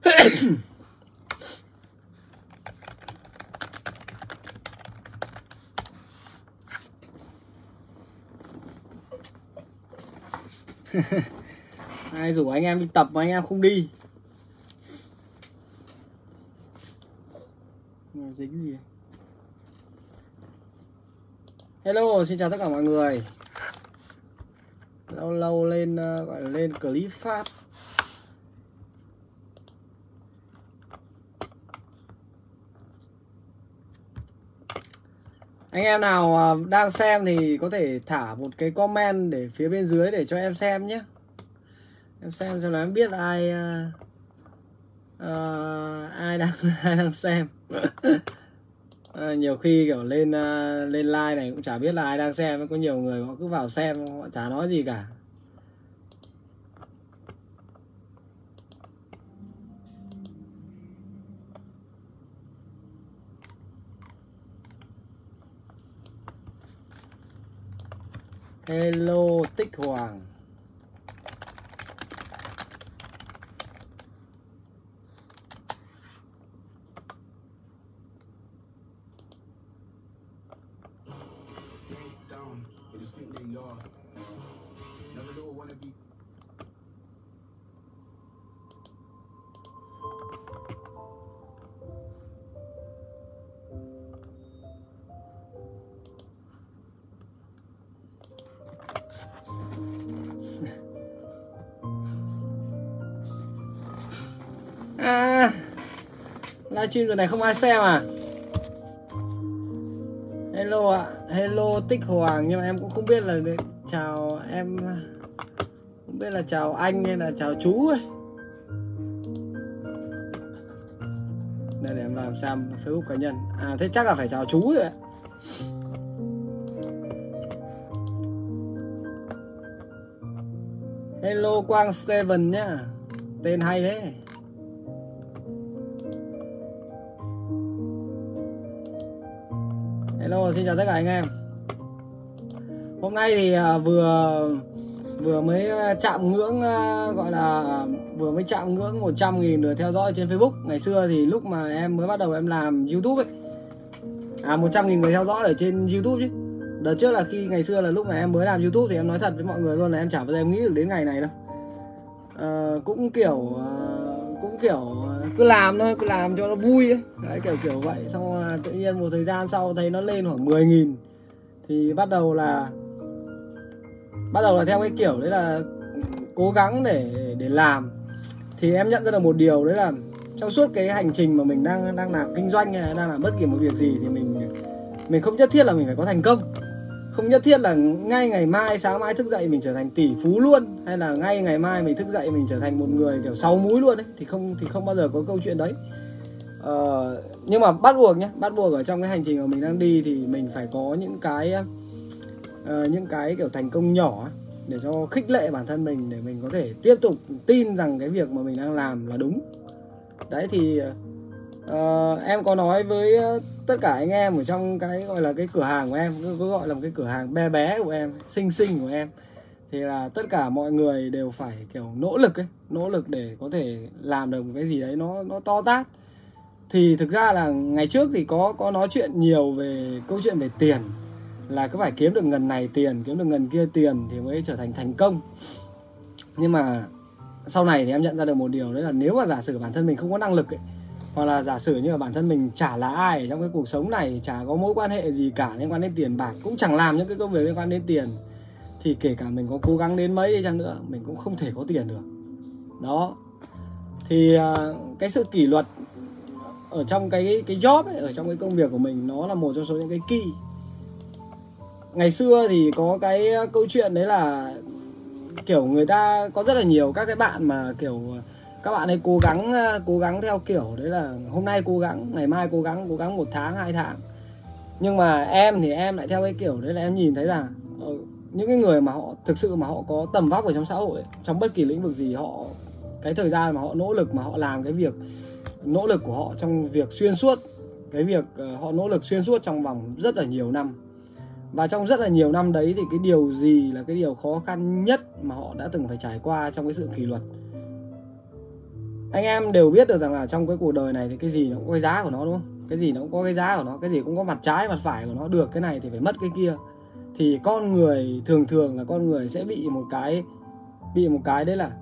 Ai rủ anh em đi tập mà anh em không đi. Dính gì? Hello, xin chào tất cả mọi người. Lâu lâu lên gọi là lên clip phát. Anh em nào đang xem thì có thể thả một cái comment để phía bên dưới để cho em xem nhé. Em xem cho nó em biết là ai đang xem. Nhiều khi kiểu lên live này cũng chả biết là ai đang xem, có nhiều người họ cứ vào xem họ chả nói gì cả. Hello Tích Hoàng. Livestream giờ này không ai xem à? Hello ạ, hello Tích Hoàng, nhưng mà em cũng không biết là chào em, không biết là chào anh hay là chào chú ấy. Đây để em làm xem Facebook cá nhân. Thế chắc là phải chào chú rồi ạ. Hello Quang Steven nhá, tên hay thế. Hello, xin chào tất cả anh em. Hôm nay thì vừa mới chạm ngưỡng gọi là vừa mới chạm ngưỡng 100.000 lượt theo dõi trên Facebook. Ngày xưa thì lúc mà em mới bắt đầu em làm YouTube ấy, 100.000 người theo dõi ở trên YouTube chứ. Đợt trước là khi ngày xưa là lúc mà em mới làm YouTube thì em nói thật với mọi người luôn là em chả bao giờ em nghĩ được đến ngày này đâu. Cũng kiểu cứ làm thôi, cứ làm cho nó vui ấy. Đấy, kiểu vậy. Xong tự nhiên một thời gian sau thấy nó lên khoảng 10.000 thì bắt đầu là theo cái kiểu đấy là cố gắng để làm. Thì em nhận ra được một điều đấy là trong suốt cái hành trình mà mình đang làm kinh doanh hay là đang làm bất kỳ một việc gì thì mình không nhất thiết là mình phải có thành công. Không nhất thiết là ngay ngày mai sáng mai thức dậy mình trở thành tỷ phú luôn, hay là ngay ngày mai mình thức dậy mình trở thành một người kiểu 6 múi luôn ấy, thì không bao giờ có câu chuyện đấy. Nhưng mà bắt buộc ở trong cái hành trình mà mình đang đi thì mình phải có những cái kiểu thành công nhỏ để cho khích lệ bản thân mình, để mình có thể tiếp tục tin rằng cái việc mà mình đang làm là đúng. Đấy thì em có nói với tất cả anh em ở trong cái gọi là cái cửa hàng của em, cứ gọi là một cái cửa hàng bé bé của em, xinh xinh của em, thì là tất cả mọi người đều phải kiểu nỗ lực để có thể làm được một cái gì đấy nó to tát. Thì thực ra là ngày trước thì có nói chuyện nhiều về câu chuyện về tiền, là cứ phải kiếm được ngần này tiền, kiếm được ngần kia tiền thì mới trở thành thành công. Nhưng mà sau này thì em nhận ra được một điều, đấy là nếu mà giả sử bản thân mình không có năng lực ấy, hoặc là giả sử như là bản thân mình chả là ai ở trong cái cuộc sống này, chả có mối quan hệ gì cả liên quan đến tiền bạc, cũng chẳng làm những cái công việc liên quan đến tiền, thì kể cả mình có cố gắng đến mấy đi chăng nữa mình cũng không thể có tiền được. Đó thì cái sự kỷ luật ở trong cái job ấy, ở trong cái công việc của mình, nó là một trong số những cái key. Ngày xưa thì có cái câu chuyện đấy là kiểu người ta có rất là nhiều các cái bạn mà kiểu các bạn ấy cố gắng theo kiểu đấy là hôm nay cố gắng, ngày mai cố gắng 1 tháng 2 tháng. Nhưng mà em thì em lại theo cái kiểu đấy là em nhìn thấy rằng những cái người mà họ thực sự mà họ có tầm vóc ở trong xã hội, trong bất kỳ lĩnh vực gì, họ cái thời gian mà họ nỗ lực mà họ làm cái việc nỗ lực của họ trong việc xuyên suốt, cái việc họ nỗ lực xuyên suốt trong vòng rất là nhiều năm. Và trong rất là nhiều năm đấy thì cái điều gì là cái điều khó khăn nhất mà họ đã từng phải trải qua trong cái sự kỷ luật? anh em đều biết được rằng là trong cái cuộc đời này thì cái gì nó cũng có cái giá của nó, đúng không? Cái gì nó cũng có cái giá của nó, cái gì cũng có mặt trái mặt phải của nó, được cái này thì phải mất cái kia. Thì con người thường thường là con người sẽ bị một cái đấy là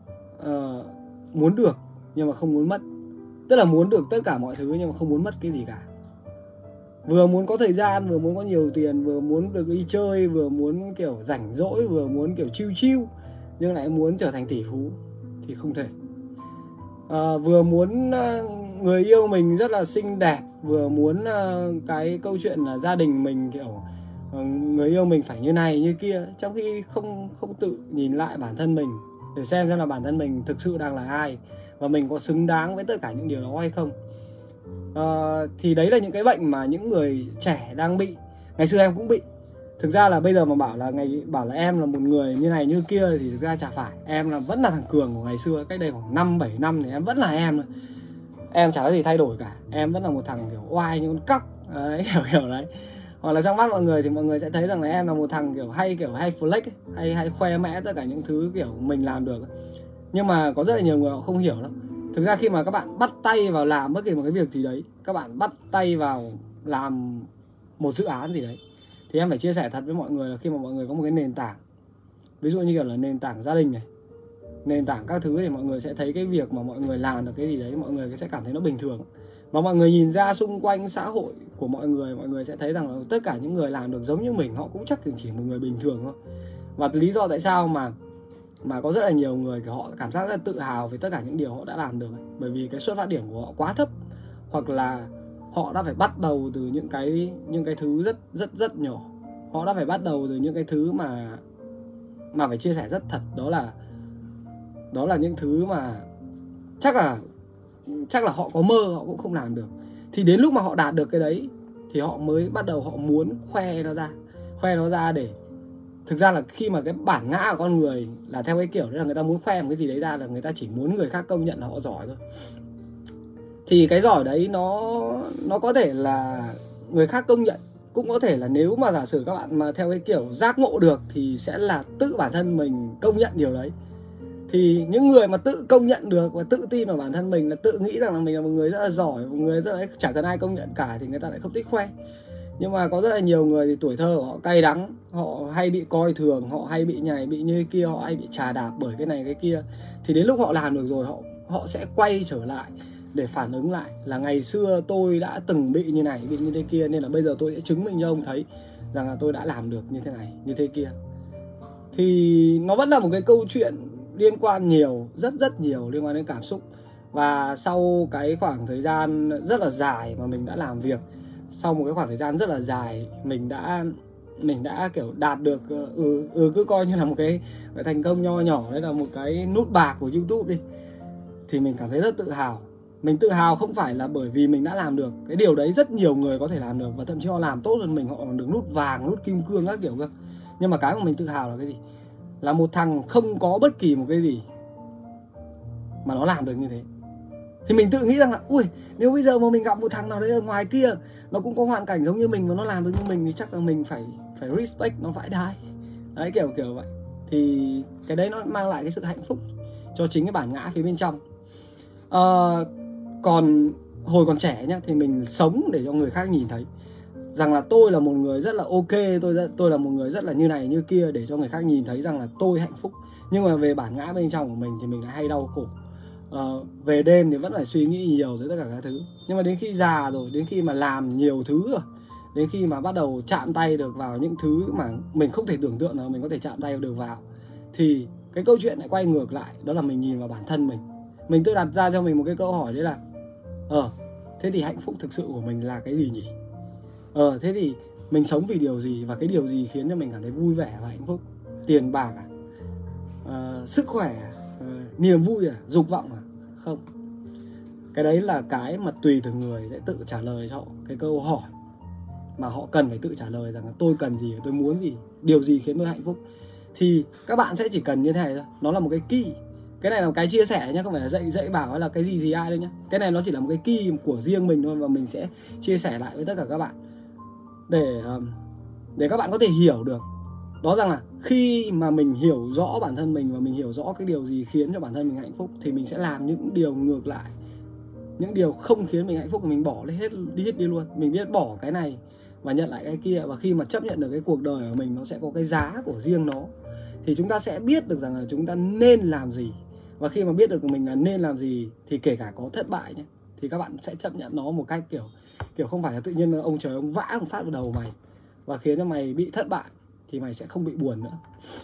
muốn được nhưng mà không muốn mất. Tức là muốn được tất cả mọi thứ nhưng mà không muốn mất cái gì cả. Vừa muốn có thời gian, vừa muốn có nhiều tiền, vừa muốn được đi chơi, vừa muốn kiểu rảnh rỗi, vừa muốn kiểu chill chill, nhưng lại muốn trở thành tỷ phú thì không thể. Vừa muốn người yêu mình rất là xinh đẹp, vừa muốn cái câu chuyện là gia đình mình kiểu người yêu mình phải như này như kia, trong khi không tự nhìn lại bản thân mình để xem là bản thân mình thực sự đang là ai và mình có xứng đáng với tất cả những điều đó hay không. Thì đấy là những cái bệnh mà những người trẻ đang bị. Ngày xưa em cũng bị. Thực ra là bây giờ mà bảo là em là một người như này như kia thì thực ra chả phải. Em vẫn là thằng Cường của ngày xưa, cách đây khoảng 5-7 năm thì em vẫn là em thôi. Em chả có gì thay đổi cả. Em vẫn là một thằng kiểu oai như con cóc. Đấy, kiểu đấy. Hoặc là trong mắt mọi người thì mọi người sẽ thấy rằng là em là một thằng kiểu hay flex ấy, hay khoe mẽ tất cả những thứ kiểu mình làm được. Nhưng mà có rất là nhiều người họ không hiểu lắm. Thực ra khi mà các bạn bắt tay vào làm bất kỳ một cái việc gì đấy, các bạn bắt tay vào làm một dự án gì đấy, thì em phải chia sẻ thật với mọi người là khi mà mọi người có một cái nền tảng, ví dụ như kiểu là nền tảng gia đình này, nền tảng các thứ, thì mọi người sẽ thấy cái việc mà mọi người làm được cái gì đấy, mọi người sẽ cảm thấy nó bình thường. Và mọi người nhìn ra xung quanh xã hội của mọi người sẽ thấy rằng là tất cả những người làm được giống như mình, họ cũng chắc chỉ một người bình thường thôi. Và lý do tại sao mà có rất là nhiều người kiểu họ cảm giác rất là tự hào về tất cả những điều họ đã làm được, bởi vì cái xuất phát điểm của họ quá thấp, hoặc là họ đã phải bắt đầu từ những cái thứ rất nhỏ. Họ đã phải bắt đầu từ những cái thứ mà phải chia sẻ rất thật, đó là những thứ mà chắc là họ có mơ họ cũng không làm được. Thì đến lúc mà họ đạt được cái đấy thì họ mới bắt đầu họ muốn khoe nó ra để thực ra là khi mà cái bản ngã của con người là theo cái kiểu đấy là người ta muốn khoe một cái gì đấy ra, là người ta chỉ muốn người khác công nhận là họ giỏi thôi. Thì cái giỏi đấy nó có thể là người khác công nhận, cũng có thể là nếu mà giả sử các bạn mà theo cái kiểu giác ngộ được thì sẽ là tự bản thân mình công nhận điều đấy. Thì những người mà tự công nhận được và tự tin vào bản thân mình, là tự nghĩ rằng là mình là một người rất là giỏi, một người rất là chả cần ai công nhận cả, thì người ta lại không thích khoe. Nhưng mà có rất là nhiều người thì tuổi thơ của họ cay đắng, họ hay bị coi thường, họ hay bị nhảy bị như kia, họ hay bị chà đạp bởi cái này cái kia. Thì đến lúc họ làm được rồi, họ sẽ quay trở lại để phản ứng lại là ngày xưa tôi đã từng bị như này, bị như thế kia, nên là bây giờ tôi sẽ chứng minh cho ông thấy rằng là tôi đã làm được như thế này, như thế kia. Thì nó vẫn là một cái câu chuyện liên quan nhiều, rất nhiều liên quan đến cảm xúc. Và sau cái khoảng thời gian rất là dài mà mình đã làm việc, sau một cái khoảng thời gian rất là dài mình đã kiểu đạt được cứ coi như là một cái thành công nho nhỏ, đấy là một cái nút bạc của YouTube đi, thì mình cảm thấy rất tự hào. Mình tự hào không phải là bởi vì mình đã làm được cái điều đấy, rất nhiều người có thể làm được và thậm chí họ làm tốt hơn mình, họ còn được nút vàng, nút kim cương các kiểu cơ. Nhưng mà cái mà mình tự hào là cái gì? Là một thằng không có bất kỳ một cái gì mà nó làm được như thế. Thì mình tự nghĩ rằng là ui, nếu bây giờ mà mình gặp một thằng nào đấy ở ngoài kia nó cũng có hoàn cảnh giống như mình và nó làm được như mình thì chắc là mình phải respect nó vãi đái. Đấy, kiểu vậy. Thì cái đấy nó mang lại cái sự hạnh phúc cho chính cái bản ngã phía bên trong. Còn hồi còn trẻ nhá, thì mình sống để cho người khác nhìn thấy rằng là tôi là một người rất là ok, tôi là một người rất là như này như kia, để cho người khác nhìn thấy rằng là tôi hạnh phúc. Nhưng mà về bản ngã bên trong của mình thì mình lại hay đau khổ. Về đêm thì vẫn phải suy nghĩ nhiều với tất cả các thứ. Nhưng mà đến khi già rồi, đến khi mà làm nhiều thứ rồi, đến khi mà bắt đầu chạm tay được vào những thứ mà mình không thể tưởng tượng là mình có thể chạm tay được vào, thì cái câu chuyện lại quay ngược lại. Đó là mình nhìn vào bản thân mình. Mình tự đặt ra cho mình một cái câu hỏi, đấy là thế thì hạnh phúc thực sự của mình là cái gì nhỉ? Thế thì mình sống vì điều gì, và cái điều gì khiến cho mình cảm thấy vui vẻ và hạnh phúc? Tiền bạc à? Sức khỏe à? Niềm vui à? Dục vọng à? Không. Cái đấy là cái mà tùy từng người sẽ tự trả lời cho họ cái câu hỏi mà họ cần phải tự trả lời, rằng là tôi cần gì, tôi muốn gì, điều gì khiến tôi hạnh phúc. Thì các bạn sẽ chỉ cần như thế này thôi. Nó là một cái key. Cái này là một cái chia sẻ nhé, không phải là dạy bảo hay là cái gì ai đâu nhé. Cái này nó chỉ là một cái key của riêng mình thôi, và mình sẽ chia sẻ lại với tất cả các bạn để các bạn có thể hiểu được Đó rằng là khi mà mình hiểu rõ bản thân mình và mình hiểu rõ cái điều gì khiến cho bản thân mình hạnh phúc thì mình sẽ làm những điều ngược lại. Những điều không khiến mình hạnh phúc thì mình bỏ đi luôn. Mình biết bỏ cái này và nhận lại cái kia. Và khi mà chấp nhận được cái cuộc đời của mình nó sẽ có cái giá của riêng nó, thì chúng ta sẽ biết được rằng là chúng ta nên làm gì. Và khi mà biết được mình là nên làm gì thì kể cả có thất bại nhé, thì các bạn sẽ chấp nhận nó một cách kiểu không phải là tự nhiên ông trời ông vã một phát vào đầu mày và khiến cho mày bị thất bại, thì mày sẽ không bị buồn nữa.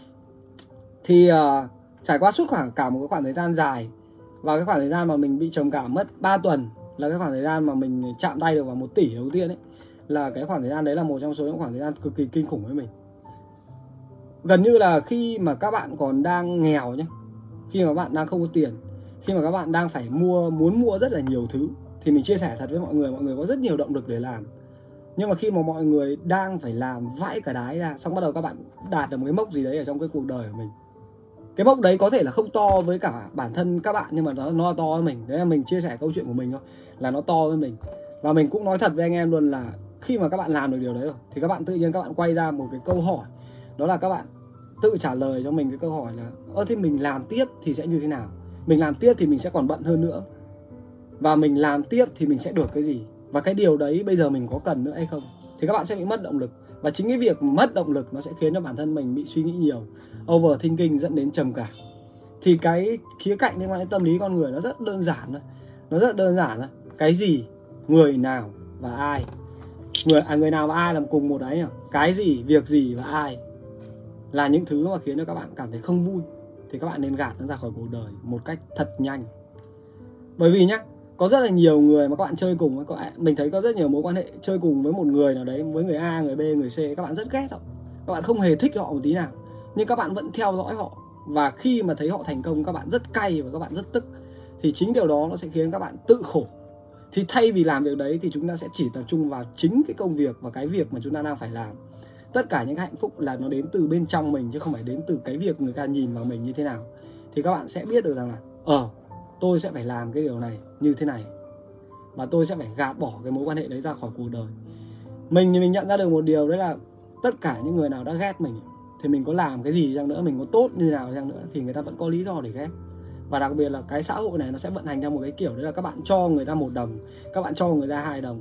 Thì trải qua suốt cả một cái khoảng thời gian dài, và cái khoảng thời gian mà mình bị trầm cảm mất 3 tuần là cái khoảng thời gian mà mình chạm tay được vào 1 tỷ đầu tiên ấy, là cái khoảng thời gian đấy là một trong số những khoảng thời gian cực kỳ kinh khủng với mình. Gần như là khi mà các bạn còn đang nghèo nhé, khi mà bạn đang không có tiền, khi mà các bạn đang phải muốn mua rất là nhiều thứ, thì mình chia sẻ thật với mọi người có rất nhiều động lực để làm. Nhưng mà khi mà mọi người đang phải làm vãi cả đái ra, xong bắt đầu các bạn đạt được một cái mốc gì đấy ở trong cái cuộc đời của mình. Cái mốc đấy có thể là không to với cả bản thân các bạn, nhưng mà nó to với mình. Đấy là mình chia sẻ câu chuyện của mình thôi, là nó to với mình. Và mình cũng nói thật với anh em luôn là khi mà các bạn làm được điều đấy rồi, thì các bạn tự nhiên các bạn quay ra một cái câu hỏi. Đó là các bạn tự trả lời cho mình cái câu hỏi là thế mình làm tiếp thì sẽ như thế nào? Mình làm tiếp thì mình sẽ còn bận hơn nữa. Và mình làm tiếp thì mình sẽ được cái gì? Và cái điều đấy bây giờ mình có cần nữa hay không? Thì các bạn sẽ bị mất động lực. Và chính cái việc mất động lực nó sẽ khiến cho bản thân mình bị suy nghĩ nhiều, overthinking, dẫn đến trầm cảm. Thì cái khía cạnh liên quan đến tâm lý con người nó rất đơn giản thôi. Nó rất đơn giản thôi. Cái gì, người nào và ai. Người nào và ai làm cùng một đấy nhỉ? Cái gì, việc gì và ai là những thứ mà khiến cho các bạn cảm thấy không vui, thì các bạn nên gạt nó ra khỏi cuộc đời một cách thật nhanh. Bởi vì nhá, có rất là nhiều người mà các bạn chơi cùng, mình thấy có rất nhiều mối quan hệ chơi cùng với một người nào đấy, với người A, người B, người C, các bạn rất ghét họ, các bạn không hề thích họ một tí nào, nhưng các bạn vẫn theo dõi họ. Và khi mà thấy họ thành công, các bạn rất cay và các bạn rất tức. Thì chính điều đó nó sẽ khiến các bạn tự khổ. Thì thay vì làm việc đấy thì chúng ta sẽ chỉ tập trung vào chính cái công việc và cái việc mà chúng ta đang phải làm. Tất cả những hạnh phúc là nó đến từ bên trong mình, chứ không phải đến từ cái việc người ta nhìn vào mình như thế nào. Thì các bạn sẽ biết được rằng là tôi sẽ phải làm cái điều này như thế này, và tôi sẽ phải gạt bỏ cái mối quan hệ đấy ra khỏi cuộc đời. Mình nhận ra được một điều, đấy là tất cả những người nào đã ghét mình thì mình có làm cái gì chăng nữa, mình có tốt như nào chăng nữa, thì người ta vẫn có lý do để ghét. Và đặc biệt là cái xã hội này nó sẽ vận hành theo một cái kiểu, đấy là các bạn cho người ta 1 đồng, các bạn cho người ta 2 đồng,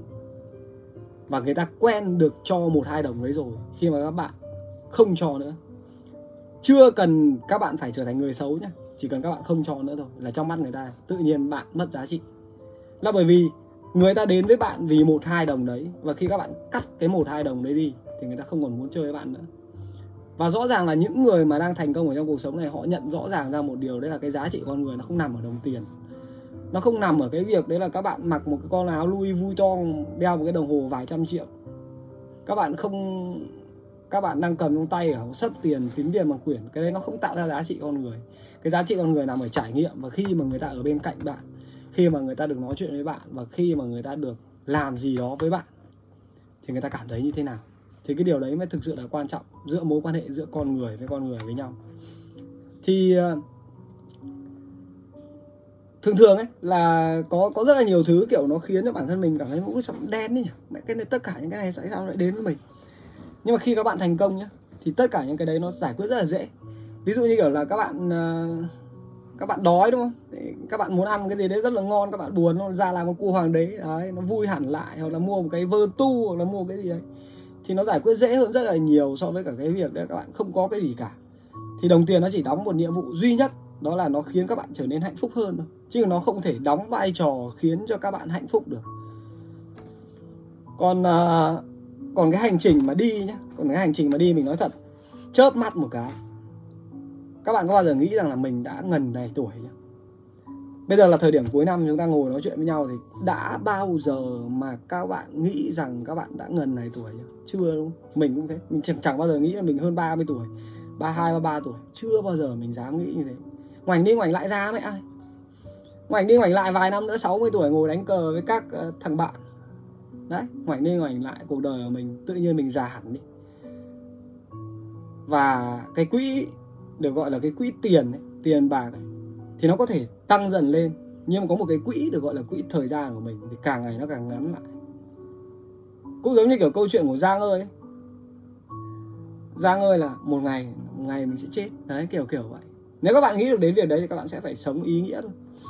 và người ta quen được cho 1-2 đồng đấy rồi. Khi mà các bạn không cho nữa, chưa cần các bạn phải trở thành người xấu nhé, chỉ cần các bạn không cho nữa thôi, là trong mắt người ta tự nhiên bạn mất giá trị. Là bởi vì người ta đến với bạn vì 1-2 đồng đấy, và khi các bạn cắt cái 1-2 đồng đấy đi thì người ta không còn muốn chơi với bạn nữa. Và rõ ràng là những người mà đang thành công ở trong cuộc sống này, họ nhận rõ ràng ra một điều, đấy là cái giá trị con người nó không nằm ở đồng tiền. Nó không nằm ở cái việc đấy là các bạn mặc một cái con áo Louis Vuitton, đeo một cái đồng hồ vài trăm triệu. Các bạn đang cầm trong tay ở sấp tiền, tính tiền bằng quyển. Cái đấy nó không tạo ra giá trị con người. Cái giá trị con người nằm ở trải nghiệm. Và khi mà người ta ở bên cạnh bạn, khi mà người ta được nói chuyện với bạn, và khi mà người ta được làm gì đó với bạn, thì người ta cảm thấy như thế nào. Thì cái điều đấy mới thực sự là quan trọng giữa mối quan hệ giữa con người với nhau. Thì thường ấy là có rất là nhiều thứ kiểu nó khiến cho bản thân mình cảm thấy mũi sóng đen đấy nhỉ. Cái này, tất cả những cái này tại sao lại đến với mình? Nhưng mà khi các bạn thành công nhá, thì tất cả những cái đấy nó giải quyết rất là dễ. Ví dụ như kiểu là các bạn đói đúng không? Các bạn muốn ăn cái gì đấy rất là ngon, các bạn buồn, nó ra làm một cua hoàng đế đấy, nó vui hẳn lại, hoặc là mua một cái vơ tu, hoặc là mua cái gì đấy, thì nó giải quyết dễ hơn rất là nhiều so với cả cái việc đấy các bạn không có cái gì cả. Thì đồng tiền nó chỉ đóng một nhiệm vụ duy nhất, đó là nó khiến các bạn trở nên hạnh phúc hơn thôi, chứ nó không thể đóng vai trò khiến cho các bạn hạnh phúc được. Còn cái hành trình mà đi nhá, mình nói thật, chớp mắt một cái, các bạn có bao giờ nghĩ rằng là mình đã ngần này tuổi nhá? Bây giờ là thời điểm cuối năm, chúng ta ngồi nói chuyện với nhau, thì đã bao giờ mà các bạn nghĩ rằng các bạn đã ngần này tuổi nhá? Chưa, đúng không? Mình cũng thế, mình chẳng bao giờ nghĩ là mình hơn 30 tuổi, 32, 33 tuổi. Chưa bao giờ mình dám nghĩ như thế. Ngoảnh đi ngoảnh lại ra với ai? Ngoảnh đi ngoảnh lại vài năm nữa 60 tuổi ngồi đánh cờ với các thằng bạn. Đấy, ngoảnh đi ngoảnh lại cuộc đời của mình, tự nhiên mình già hẳn đi. Và cái quỹ được gọi là cái quỹ tiền ấy, tiền bạc ấy, thì nó có thể tăng dần lên, nhưng mà có một cái quỹ được gọi là quỹ thời gian của mình thì càng ngày nó càng ngắn lại. Cũng giống như kiểu câu chuyện của Giang ơi ấy. Giang ơi là một ngày mình sẽ chết. Đấy, kiểu vậy. Nếu các bạn nghĩ được đến việc đấy thì các bạn sẽ phải sống ý nghĩa thôi.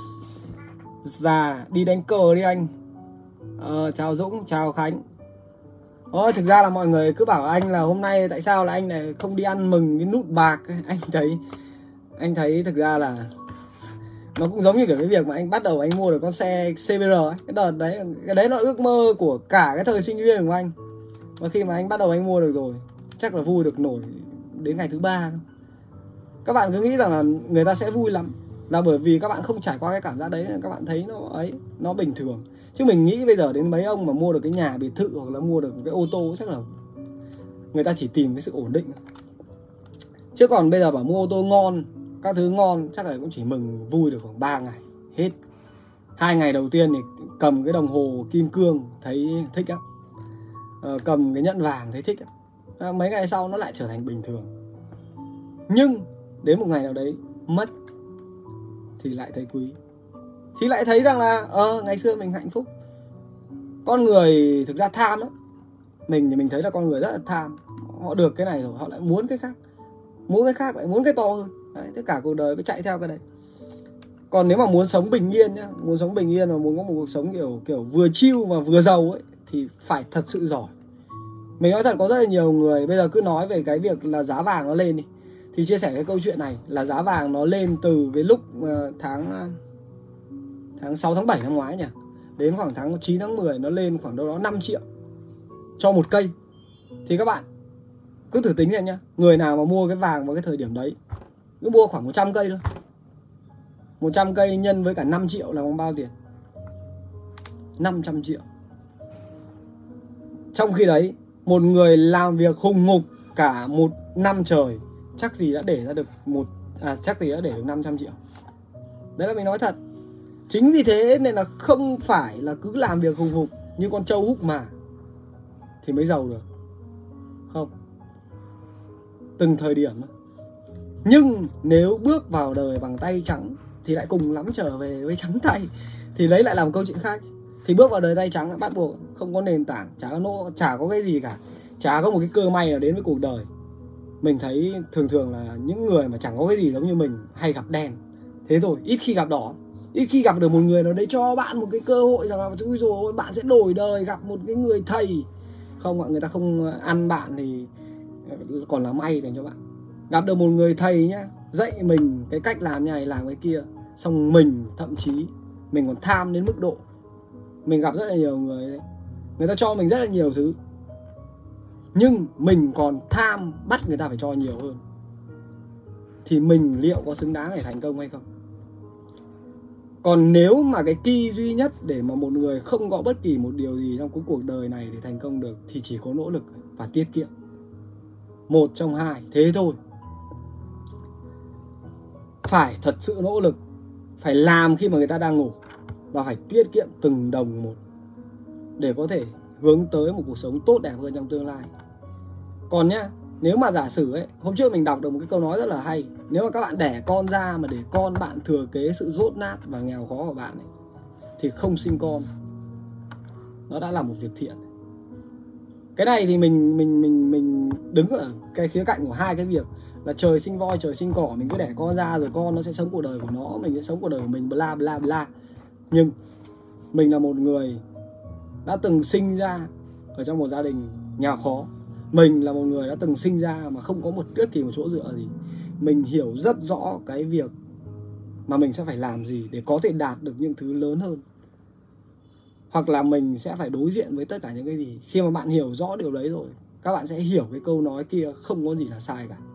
Già đi đánh cờ đi anh. Chào Dũng, chào Khánh. Thực ra là mọi người cứ bảo anh là hôm nay tại sao là anh này không đi ăn mừng cái nút bạc. Anh thấy thực ra là nó cũng giống như kiểu cái việc mà anh bắt đầu anh mua được con xe CBR ấy. Cái đợt đấy, cái đấy nó ước mơ của cả cái thời sinh viên của anh. Và khi mà anh bắt đầu anh mua được rồi, chắc là vui được nổi đến ngày thứ 3. Các bạn cứ nghĩ rằng là người ta sẽ vui lắm, là bởi vì các bạn không trải qua cái cảm giác đấy nên các bạn thấy nó bình thường. Chứ mình nghĩ bây giờ đến mấy ông mà mua được cái nhà biệt thự hoặc là mua được cái ô tô, chắc là người ta chỉ tìm cái sự ổn định. Chứ còn bây giờ bảo mua ô tô ngon, các thứ ngon, chắc là cũng chỉ mừng vui được khoảng 3 ngày hết. 2 ngày đầu tiên thì cầm cái đồng hồ kim cương thấy thích lắm, cầm cái nhẫn vàng thấy thích lắm. Mấy ngày sau nó lại trở thành bình thường. Nhưng đến một ngày nào đấy mất thì lại thấy quý, thì lại thấy rằng là ngày xưa mình hạnh phúc. Con người thực ra tham lắm. Mình thấy là con người rất là tham. Họ được cái này rồi họ lại muốn cái khác, lại muốn cái to hơn. Đấy, tất cả cuộc đời cứ chạy theo cái đấy. Còn nếu mà muốn sống bình yên nhá, muốn sống bình yên và muốn có một cuộc sống kiểu vừa chill và vừa giàu ấy, thì phải thật sự giỏi. Mình nói thật, có rất là nhiều người bây giờ cứ nói về cái việc là giá vàng nó lên đi, thì chia sẻ cái câu chuyện này là giá vàng nó lên từ cái lúc tháng 6 tháng 7 năm ngoái nhỉ, đến khoảng tháng 9 tháng 10 nó lên khoảng đâu đó 5 triệu cho một cây. Thì các bạn cứ thử tính xem nhá, người nào mà mua cái vàng vào cái thời điểm đấy, cứ mua khoảng 100 cây thôi, 100 cây nhân với cả 5 triệu là bằng bao tiền? 500 triệu. Trong khi đấy một người làm việc hùng hục cả một năm trời chắc gì đã để ra được chắc gì đã để được 500 triệu. Đấy là mình nói thật. Chính vì thế nên là không phải là cứ làm việc hùng hục như con trâu húc mà thì mới giàu được. Không. Từng thời điểm. Nhưng nếu bước vào đời bằng tay trắng thì lại cùng lắm trở về với trắng tay. Thì đấy lại là một câu chuyện khác. Thì bước vào đời tay trắng bắt buộc không có nền tảng, chả có cái gì cả, chả có một cái cơ may nào đến với cuộc đời. Mình thấy thường là những người mà chẳng có cái gì giống như mình hay gặp đen. Thế thôi, ít khi gặp đỏ. Ít khi gặp được một người nào đấy cho bạn một cái cơ hội rằng là ui dồi, bạn sẽ đổi đời, gặp một cái người thầy. Không ạ, người ta không ăn bạn thì còn là may dành cho bạn. Gặp được một người thầy nhá, dạy mình cái cách làm như này, làm cái kia. Xong mình thậm chí mình còn tham đến mức độ, mình gặp rất là nhiều người đấy, người ta cho mình rất là nhiều thứ, nhưng mình còn tham bắt người ta phải cho nhiều hơn. Thì mình liệu có xứng đáng để thành công hay không? Còn nếu mà cái key duy nhất để mà một người không có bất kỳ một điều gì trong cái cuộc đời này để thành công được thì chỉ có nỗ lực và tiết kiệm. Một trong hai, thế thôi. Phải thật sự nỗ lực, phải làm khi mà người ta đang ngủ, và phải tiết kiệm từng đồng một để có thể hướng tới một cuộc sống tốt đẹp hơn trong tương lai. Còn nhá, nếu mà giả sử ấy, hôm trước mình đọc được một cái câu nói rất là hay. Nếu mà các bạn đẻ con ra mà để con bạn thừa kế sự dốt nát và nghèo khó của bạn ấy, thì không sinh con, nó đã là một việc thiện. Cái này thì mình đứng ở cái khía cạnh của hai cái việc là trời sinh voi, trời sinh cỏ. Mình cứ đẻ con ra rồi con nó sẽ sống cuộc đời của nó, mình sẽ sống cuộc đời của mình, bla bla bla. Nhưng mình là một người đã từng sinh ra ở trong một gia đình nghèo khó. Mình là một người đã từng sinh ra mà không có bất kỳ một chỗ dựa gì. Mình hiểu rất rõ cái việc mà mình sẽ phải làm gì để có thể đạt được những thứ lớn hơn, hoặc là mình sẽ phải đối diện với tất cả những cái gì. Khi mà bạn hiểu rõ điều đấy rồi, các bạn sẽ hiểu cái câu nói kia không có gì là sai cả.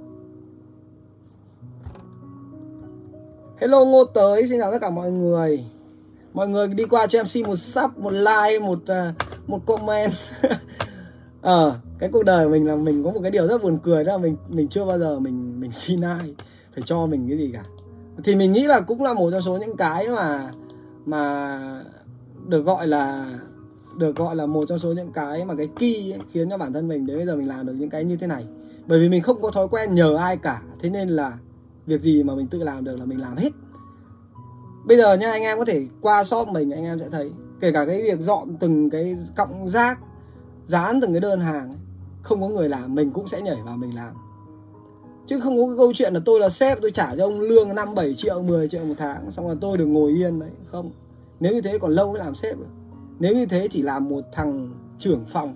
Hello Ngô Tới, xin chào tất cả mọi người. Mọi người đi qua cho em xin một sub, một like, một comment. Cái cuộc đời của mình là mình có một cái điều rất buồn cười, đó là mình chưa bao giờ mình xin ai phải cho mình cái gì cả. Thì mình nghĩ là cũng là một trong số những cái mà được gọi là một trong số những cái mà cái key ấy, khiến cho bản thân mình đến bây giờ mình làm được những cái như thế này. Bởi vì mình không có thói quen nhờ ai cả, thế nên là việc gì mà mình tự làm được là mình làm hết. Bây giờ nha, anh em có thể qua shop mình, anh em sẽ thấy kể cả cái việc dọn từng cái cọng rác, dán từng cái đơn hàng ấy, không có người làm, mình cũng sẽ nhảy vào mình làm. Chứ không có cái câu chuyện là tôi là sếp, tôi trả cho ông lương 5-7 triệu, 10 triệu một tháng, xong rồi tôi được ngồi yên đấy. Không. Nếu như thế còn lâu mới làm sếp được. Nếu như thế chỉ làm một thằng trưởng phòng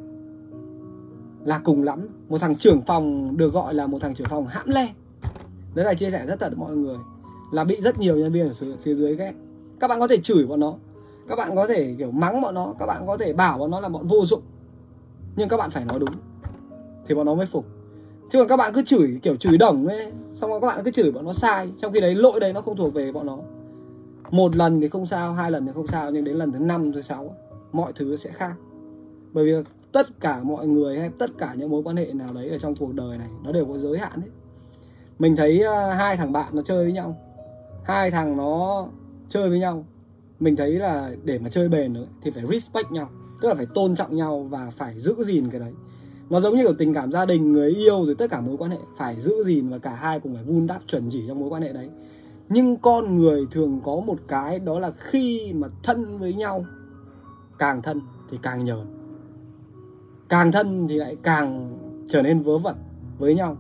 là cùng lắm. Một thằng trưởng phòng được gọi là một thằng trưởng phòng hãm le. Đấy là chia sẻ rất thật với mọi người, là bị rất nhiều nhân viên ở phía dưới ghét. Các bạn có thể chửi bọn nó, các bạn có thể kiểu mắng bọn nó, các bạn có thể bảo bọn nó là bọn vô dụng, nhưng các bạn phải nói đúng thì bọn nó mới phục. Chứ còn các bạn cứ chửi kiểu chửi đồng ấy, xong rồi các bạn cứ chửi bọn nó sai, trong khi đấy lỗi đấy nó không thuộc về bọn nó. Một lần thì không sao, 2 lần thì không sao, nhưng đến lần thứ 5, thứ 6 mọi thứ sẽ khác. Bởi vì tất cả mọi người hay tất cả những mối quan hệ nào đấy ở trong cuộc đời này nó đều có giới hạn hết. Mình thấy 2 thằng bạn nó chơi với nhau, 2 thằng nó chơi với nhau, mình thấy là để mà chơi bền được thì phải respect nhau, tức là phải tôn trọng nhau và phải giữ gìn cái đấy. Nó giống như kiểu tình cảm gia đình, người yêu rồi tất cả mối quan hệ phải giữ gìn và cả hai cùng phải vun đắp chuẩn chỉ trong mối quan hệ đấy. Nhưng con người thường có một cái, đó là khi mà thân với nhau, càng thân thì càng nhờn, càng thân thì lại càng trở nên vớ vẩn với nhau.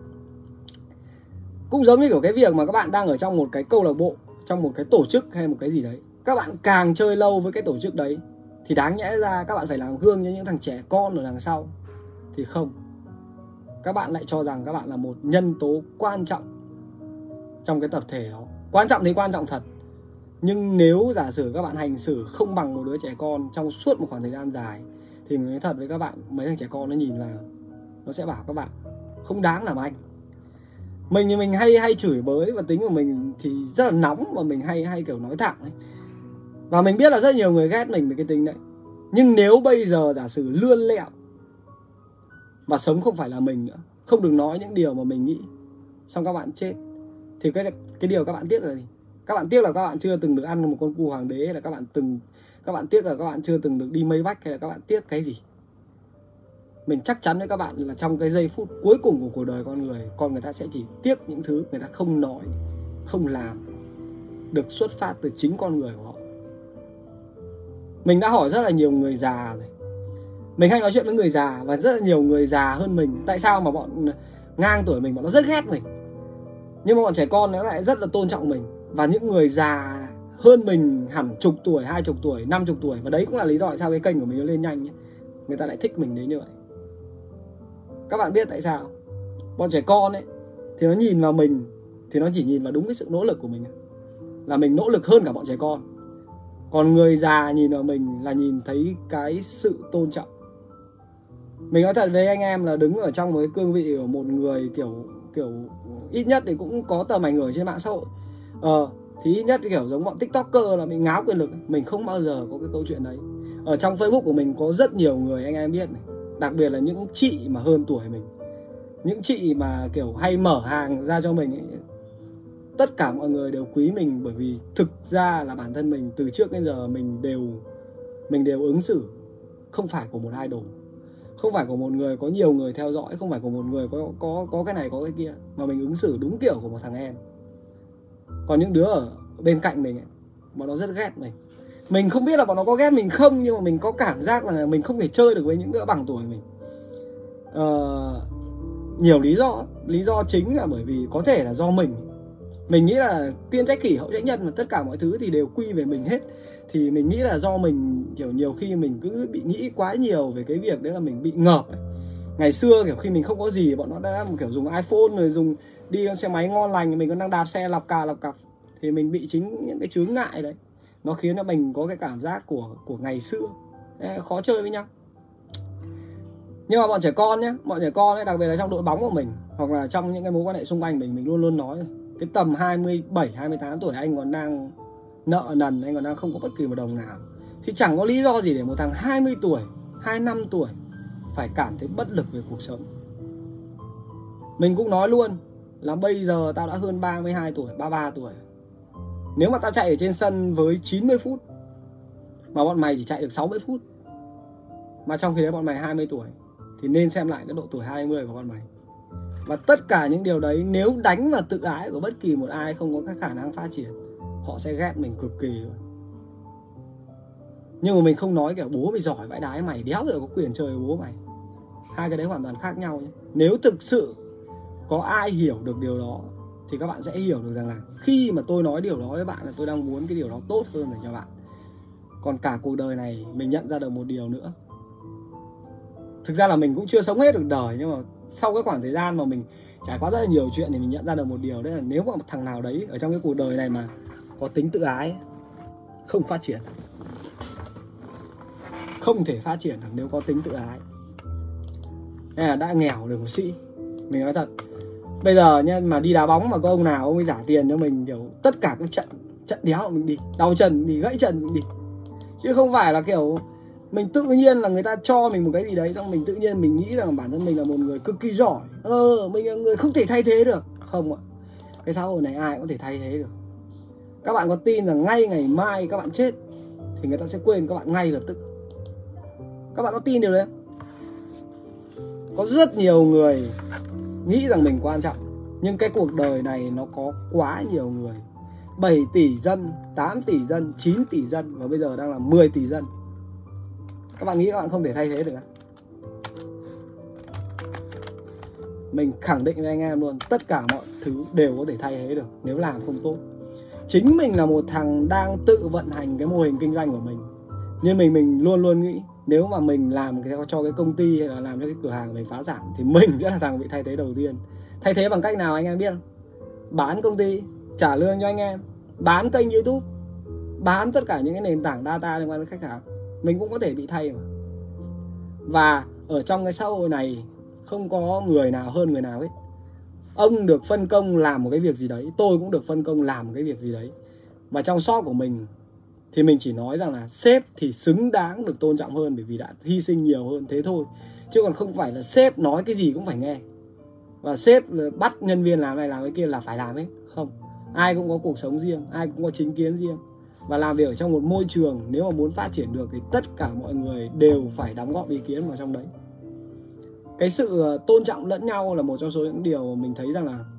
Cũng giống như kiểu cái việc mà các bạn đang ở trong một cái câu lạc bộ, trong một cái tổ chức hay một cái gì đấy, các bạn càng chơi lâu với cái tổ chức đấy thì đáng nhẽ ra các bạn phải làm gương cho những thằng trẻ con ở đằng sau. Thì không, các bạn lại cho rằng các bạn là một nhân tố quan trọng trong cái tập thể đó. Quan trọng thì quan trọng thật, nhưng nếu giả sử các bạn hành xử không bằng một đứa trẻ con trong suốt một khoảng thời gian dài thì mình nói thật với các bạn, mấy thằng trẻ con nó nhìn vào nó sẽ bảo các bạn không đáng làm anh. Mình thì mình hay chửi bới, và tính của mình thì rất là nóng, và mình hay kiểu nói thẳng ấy. Và mình biết là rất nhiều người ghét mình về cái tính đấy. Nhưng nếu bây giờ giả sử lươn lẹo mà sống không phải là mình nữa, không được nói những điều mà mình nghĩ, xong các bạn chết, thì cái điều các bạn tiếc là gì? Các bạn tiếc là các bạn chưa từng được ăn một con cua hoàng đế, hay là các bạn tiếc là các bạn chưa từng được đi mây Bách, hay là các bạn tiếc cái gì? Mình chắc chắn với các bạn là trong cái giây phút cuối cùng của cuộc đời con người ta sẽ chỉ tiếc những thứ người ta không nói, không làm, được xuất phát từ chính con người của họ. Mình đã hỏi rất là nhiều người già rồi. Mình hay nói chuyện với người già, và rất là nhiều người già hơn mình. Tại sao mà bọn ngang tuổi mình, bọn nó rất ghét mình, nhưng mà bọn trẻ con nó lại rất là tôn trọng mình. Và những người già hơn mình hẳn 10 tuổi, 20 tuổi, 50 tuổi, và đấy cũng là lý do tại sao cái kênh của mình nó lên nhanh ấy, người ta lại thích mình đến như vậy. Các bạn biết tại sao? Bọn trẻ con ấy thì nó nhìn vào mình thì nó chỉ nhìn vào đúng cái sự nỗ lực của mình, là mình nỗ lực hơn cả bọn trẻ con. Còn người già nhìn vào mình là nhìn thấy cái sự tôn trọng. Mình nói thật với anh em là đứng ở trong một cái cương vị của một người kiểu ít nhất thì cũng có tầm ảnh hưởng trên mạng xã hội, thì ít nhất kiểu giống bọn TikToker là mình ngáo quyền lực. Mình không bao giờ có cái câu chuyện đấy. Ở trong Facebook của mình có rất nhiều người anh em biết này, đặc biệt là những chị mà hơn tuổi mình, những chị mà kiểu hay mở hàng ra cho mình ấy. Tất cả mọi người đều quý mình, bởi vì thực ra là bản thân mình từ trước đến giờ mình đều ứng xử không phải của một idol, không phải của một người có nhiều người theo dõi, không phải của một người có cái này có cái kia, mà mình ứng xử đúng kiểu của một thằng em. Còn những đứa ở bên cạnh mình ấy, bọn nó rất ghét mình. Mình không biết là bọn nó có ghét mình không, nhưng mà mình có cảm giác là mình không thể chơi được với những đứa bằng tuổi mình. Nhiều lý do chính là bởi vì có thể là do mình nghĩ là tiên trách kỷ hậu trách nhân, và tất cả mọi thứ thì đều quy về mình hết. Thì mình nghĩ là do mình kiểu nhiều khi mình cứ bị nghĩ quá nhiều về cái việc đấy, là mình bị ngợp ấy. Ngày xưa kiểu khi mình không có gì, bọn nó đã kiểu dùng iPhone rồi dùng đi xe máy ngon lành, mình còn đang đạp xe lọc cặp, thì mình bị chính những cái chướng ngại đấy, nó khiến cho mình có cái cảm giác của ngày xưa khó chơi với nhau. Nhưng mà bọn trẻ con nhé, bọn trẻ con ấy, đặc biệt là trong đội bóng của mình, hoặc là trong những cái mối quan hệ xung quanh mình luôn luôn nói cái tầm 27, 28 tuổi anh còn đang nợ nần, anh còn đang không có bất kỳ một đồng nào, thì chẳng có lý do gì để một thằng 20 tuổi, 25 tuổi phải cảm thấy bất lực về cuộc sống. Mình cũng nói luôn là bây giờ tao đã hơn 32 tuổi, 33 tuổi. Nếu mà tao chạy ở trên sân với 90 phút mà bọn mày chỉ chạy được 60 phút, mà trong khi đấy bọn mày 20 tuổi, thì nên xem lại cái độ tuổi 20 của bọn mày. Và tất cả những điều đấy nếu đánh vào tự ái của bất kỳ một ai không có các khả năng phát triển, họ sẽ ghét mình cực kỳ luôn. Nhưng mà mình không nói kiểu bố mày giỏi vãi đái, mày đéo được có quyền chơi với bố mày. Hai cái đấy hoàn toàn khác nhau nhé. Nếu thực sự có ai hiểu được điều đó thì các bạn sẽ hiểu được rằng là khi mà tôi nói điều đó với bạn là tôi đang muốn cái điều đó tốt hơn để cho bạn. Còn cả cuộc đời này mình nhận ra được một điều nữa. Thực ra là mình cũng chưa sống hết được đời, nhưng mà sau cái khoảng thời gian mà mình trải qua rất là nhiều chuyện thì mình nhận ra được một điều, đấy là nếu mà một thằng nào đấy ở trong cái cuộc đời này mà có tính tự ái, không phát triển, không thể phát triển được nếu có tính tự ái. Nên là đã nghèo được một sĩ. Mình nói thật, bây giờ nhá, mà đi đá bóng mà có ông nào ông ấy trả tiền cho mình kiểu tất cả các trận đéo mình đi, đau chân mình đi, gãy chân mình đi, chứ không phải là kiểu mình tự nhiên là người ta cho mình một cái gì đấy xong mình tự nhiên mình nghĩ rằng bản thân mình là một người cực kỳ giỏi, mình là người không thể thay thế được. Không ạ, cái xã hội này ai cũng có thể thay thế được. Các bạn có tin rằng ngay ngày mai các bạn chết thì người ta sẽ quên các bạn ngay lập tức? Các bạn có tin điều đấy không? Có rất nhiều người nghĩ rằng mình quan trọng, nhưng cái cuộc đời này nó có quá nhiều người, 7 tỷ dân, 8 tỷ dân, 9 tỷ dân và bây giờ đang là 10 tỷ dân. Các bạn nghĩ các bạn không thể thay thế được không? Mình khẳng định với anh em luôn, tất cả mọi thứ đều có thể thay thế được nếu làm không tốt. Chính mình là một thằng đang tự vận hành cái mô hình kinh doanh của mình, nhưng mình luôn luôn nghĩ nếu mà mình làm cho cái công ty hay là làm cho cái cửa hàng mình phá sản thì mình sẽ là thằng bị thay thế đầu tiên. Thay thế bằng cách nào anh em biết không? Bán công ty, trả lương cho anh em, bán kênh YouTube, bán tất cả những cái nền tảng data liên quan đến khách hàng, mình cũng có thể bị thay mà. Và ở trong cái xã hội này không có người nào hơn người nào hết. Ông được phân công làm một cái việc gì đấy, tôi cũng được phân công làm một cái việc gì đấy. Và trong shop của mình thì mình chỉ nói rằng là sếp thì xứng đáng được tôn trọng hơn bởi vì đã hy sinh nhiều hơn, thế thôi. Chứ còn không phải là sếp nói cái gì cũng phải nghe, và sếp bắt nhân viên làm này làm cái kia là phải làm hết. Không, ai cũng có cuộc sống riêng, ai cũng có chính kiến riêng. Và làm việc ở trong một môi trường nếu mà muốn phát triển được thì tất cả mọi người đều phải đóng góp ý kiến vào trong đấy. Cái sự tôn trọng lẫn nhau là một trong số những điều mà mình thấy rằng là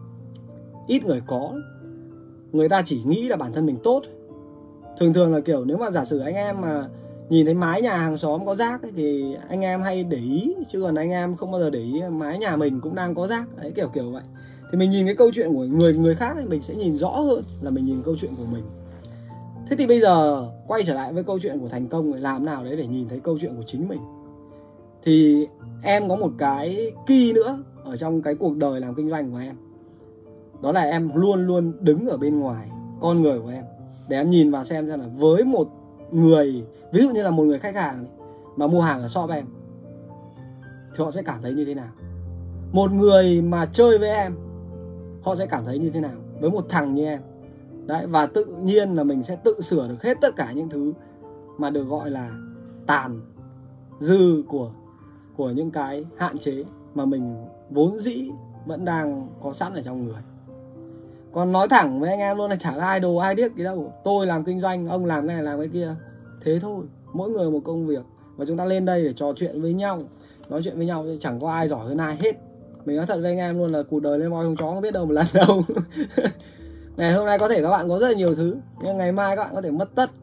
ít người có. Người ta chỉ nghĩ là bản thân mình tốt. Thường là kiểu nếu mà giả sử anh em mà nhìn thấy mái nhà hàng xóm có rác ấy, thì anh em hay để ý, chứ còn anh em không bao giờ để ý mái nhà mình cũng đang có rác đấy, kiểu vậy. Thì mình nhìn cái câu chuyện của người khác thì mình sẽ nhìn rõ hơn là mình nhìn câu chuyện của mình. Thế thì bây giờ quay trở lại với câu chuyện của thành công, làm nào đấy để nhìn thấy câu chuyện của chính mình. Thì em có một cái key nữa ở trong cái cuộc đời làm kinh doanh của em, đó là em luôn luôn đứng ở bên ngoài con người của em, để em nhìn vào xem là với một người, ví dụ như là một người khách hàng mà mua hàng ở shop em thì họ sẽ cảm thấy như thế nào. Một người mà chơi với em họ sẽ cảm thấy như thế nào với một thằng như em. Đấy, và tự nhiên là mình sẽ tự sửa được hết tất cả những thứ mà được gọi là tàn dư của những cái hạn chế mà mình vốn dĩ vẫn đang có sẵn ở trong người. Còn nói thẳng với anh em luôn là chả ai đồ ai điếc gì đâu. Tôi làm kinh doanh, ông làm cái này làm cái kia, thế thôi. Mỗi người một công việc, và chúng ta lên đây để trò chuyện với nhau, nói chuyện với nhau, chẳng có ai giỏi hơn ai hết. Mình nói thật với anh em luôn là cuộc đời lên voi không chó không biết đâu một lần đâu. Ngày hôm nay có thể các bạn có rất là nhiều thứ, nhưng ngày mai các bạn có thể mất tất.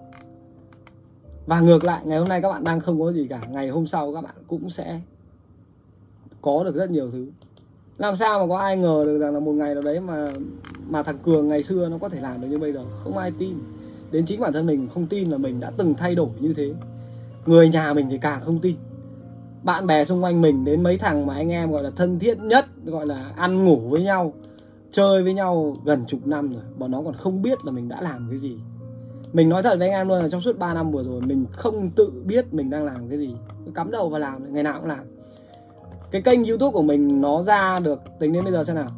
Và ngược lại, ngày hôm nay các bạn đang không có gì cả, ngày hôm sau các bạn cũng sẽ có được rất nhiều thứ. Làm sao mà có ai ngờ được rằng là một ngày nào đấy mà thằng Cường ngày xưa nó có thể làm được như bây giờ. Không ai tin. Đến chính bản thân mình không tin là mình đã từng thay đổi như thế. Người nhà mình thì càng không tin. Bạn bè xung quanh mình, đến mấy thằng mà anh em gọi là thân thiết nhất, gọi là ăn ngủ với nhau, chơi với nhau gần chục năm rồi, bọn nó còn không biết là mình đã làm cái gì. Mình nói thật với anh em luôn là trong suốt 3 năm vừa rồi mình không tự biết mình đang làm cái gì, cắm đầu vào làm, ngày nào cũng làm. Cái kênh YouTube của mình nó ra được tính đến bây giờ xem nào,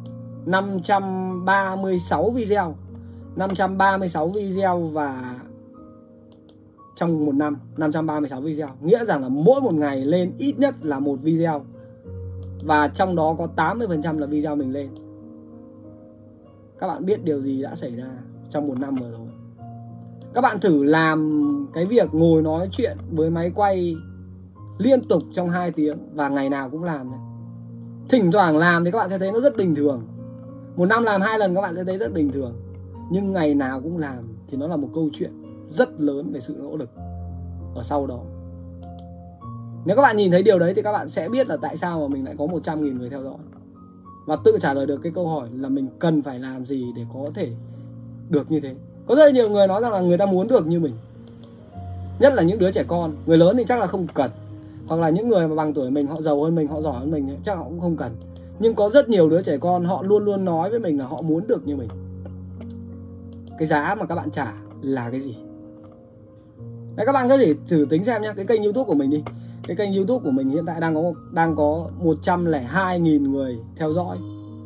536 video 536 video, và trong một năm 536 video, nghĩa rằng là mỗi một ngày lên ít nhất là một video, và trong đó có 80% là video mình lên. Các bạn biết điều gì đã xảy ra trong một năm vừa rồi? Các bạn thử làm cái việc ngồi nói chuyện với máy quay liên tục trong 2 tiếng và ngày nào cũng làm đấy. Thỉnh thoảng làm thì các bạn sẽ thấy nó rất bình thường. Một năm làm 2 lần các bạn sẽ thấy rất bình thường. Nhưng ngày nào cũng làm thì nó là một câu chuyện rất lớn về sự nỗ lực ở sau đó. Nếu các bạn nhìn thấy điều đấy thì các bạn sẽ biết là tại sao mà mình lại có 100.000 người theo dõi. Và tự trả lời được cái câu hỏi là mình cần phải làm gì để có thể được như thế. Có rất là nhiều người nói rằng là người ta muốn được như mình. Nhất là những đứa trẻ con. Người lớn thì chắc là không cần. Hoặc là những người mà bằng tuổi mình, họ giàu hơn mình, họ giỏi hơn mình, chắc họ cũng không cần. Nhưng có rất nhiều đứa trẻ con họ luôn luôn nói với mình là họ muốn được như mình. Cái giá mà các bạn trả là cái gì? Đấy, các bạn có thể thử tính xem nhé. Cái kênh YouTube của mình đi. Cái kênh YouTube của mình hiện tại đang có 102.000 người theo dõi,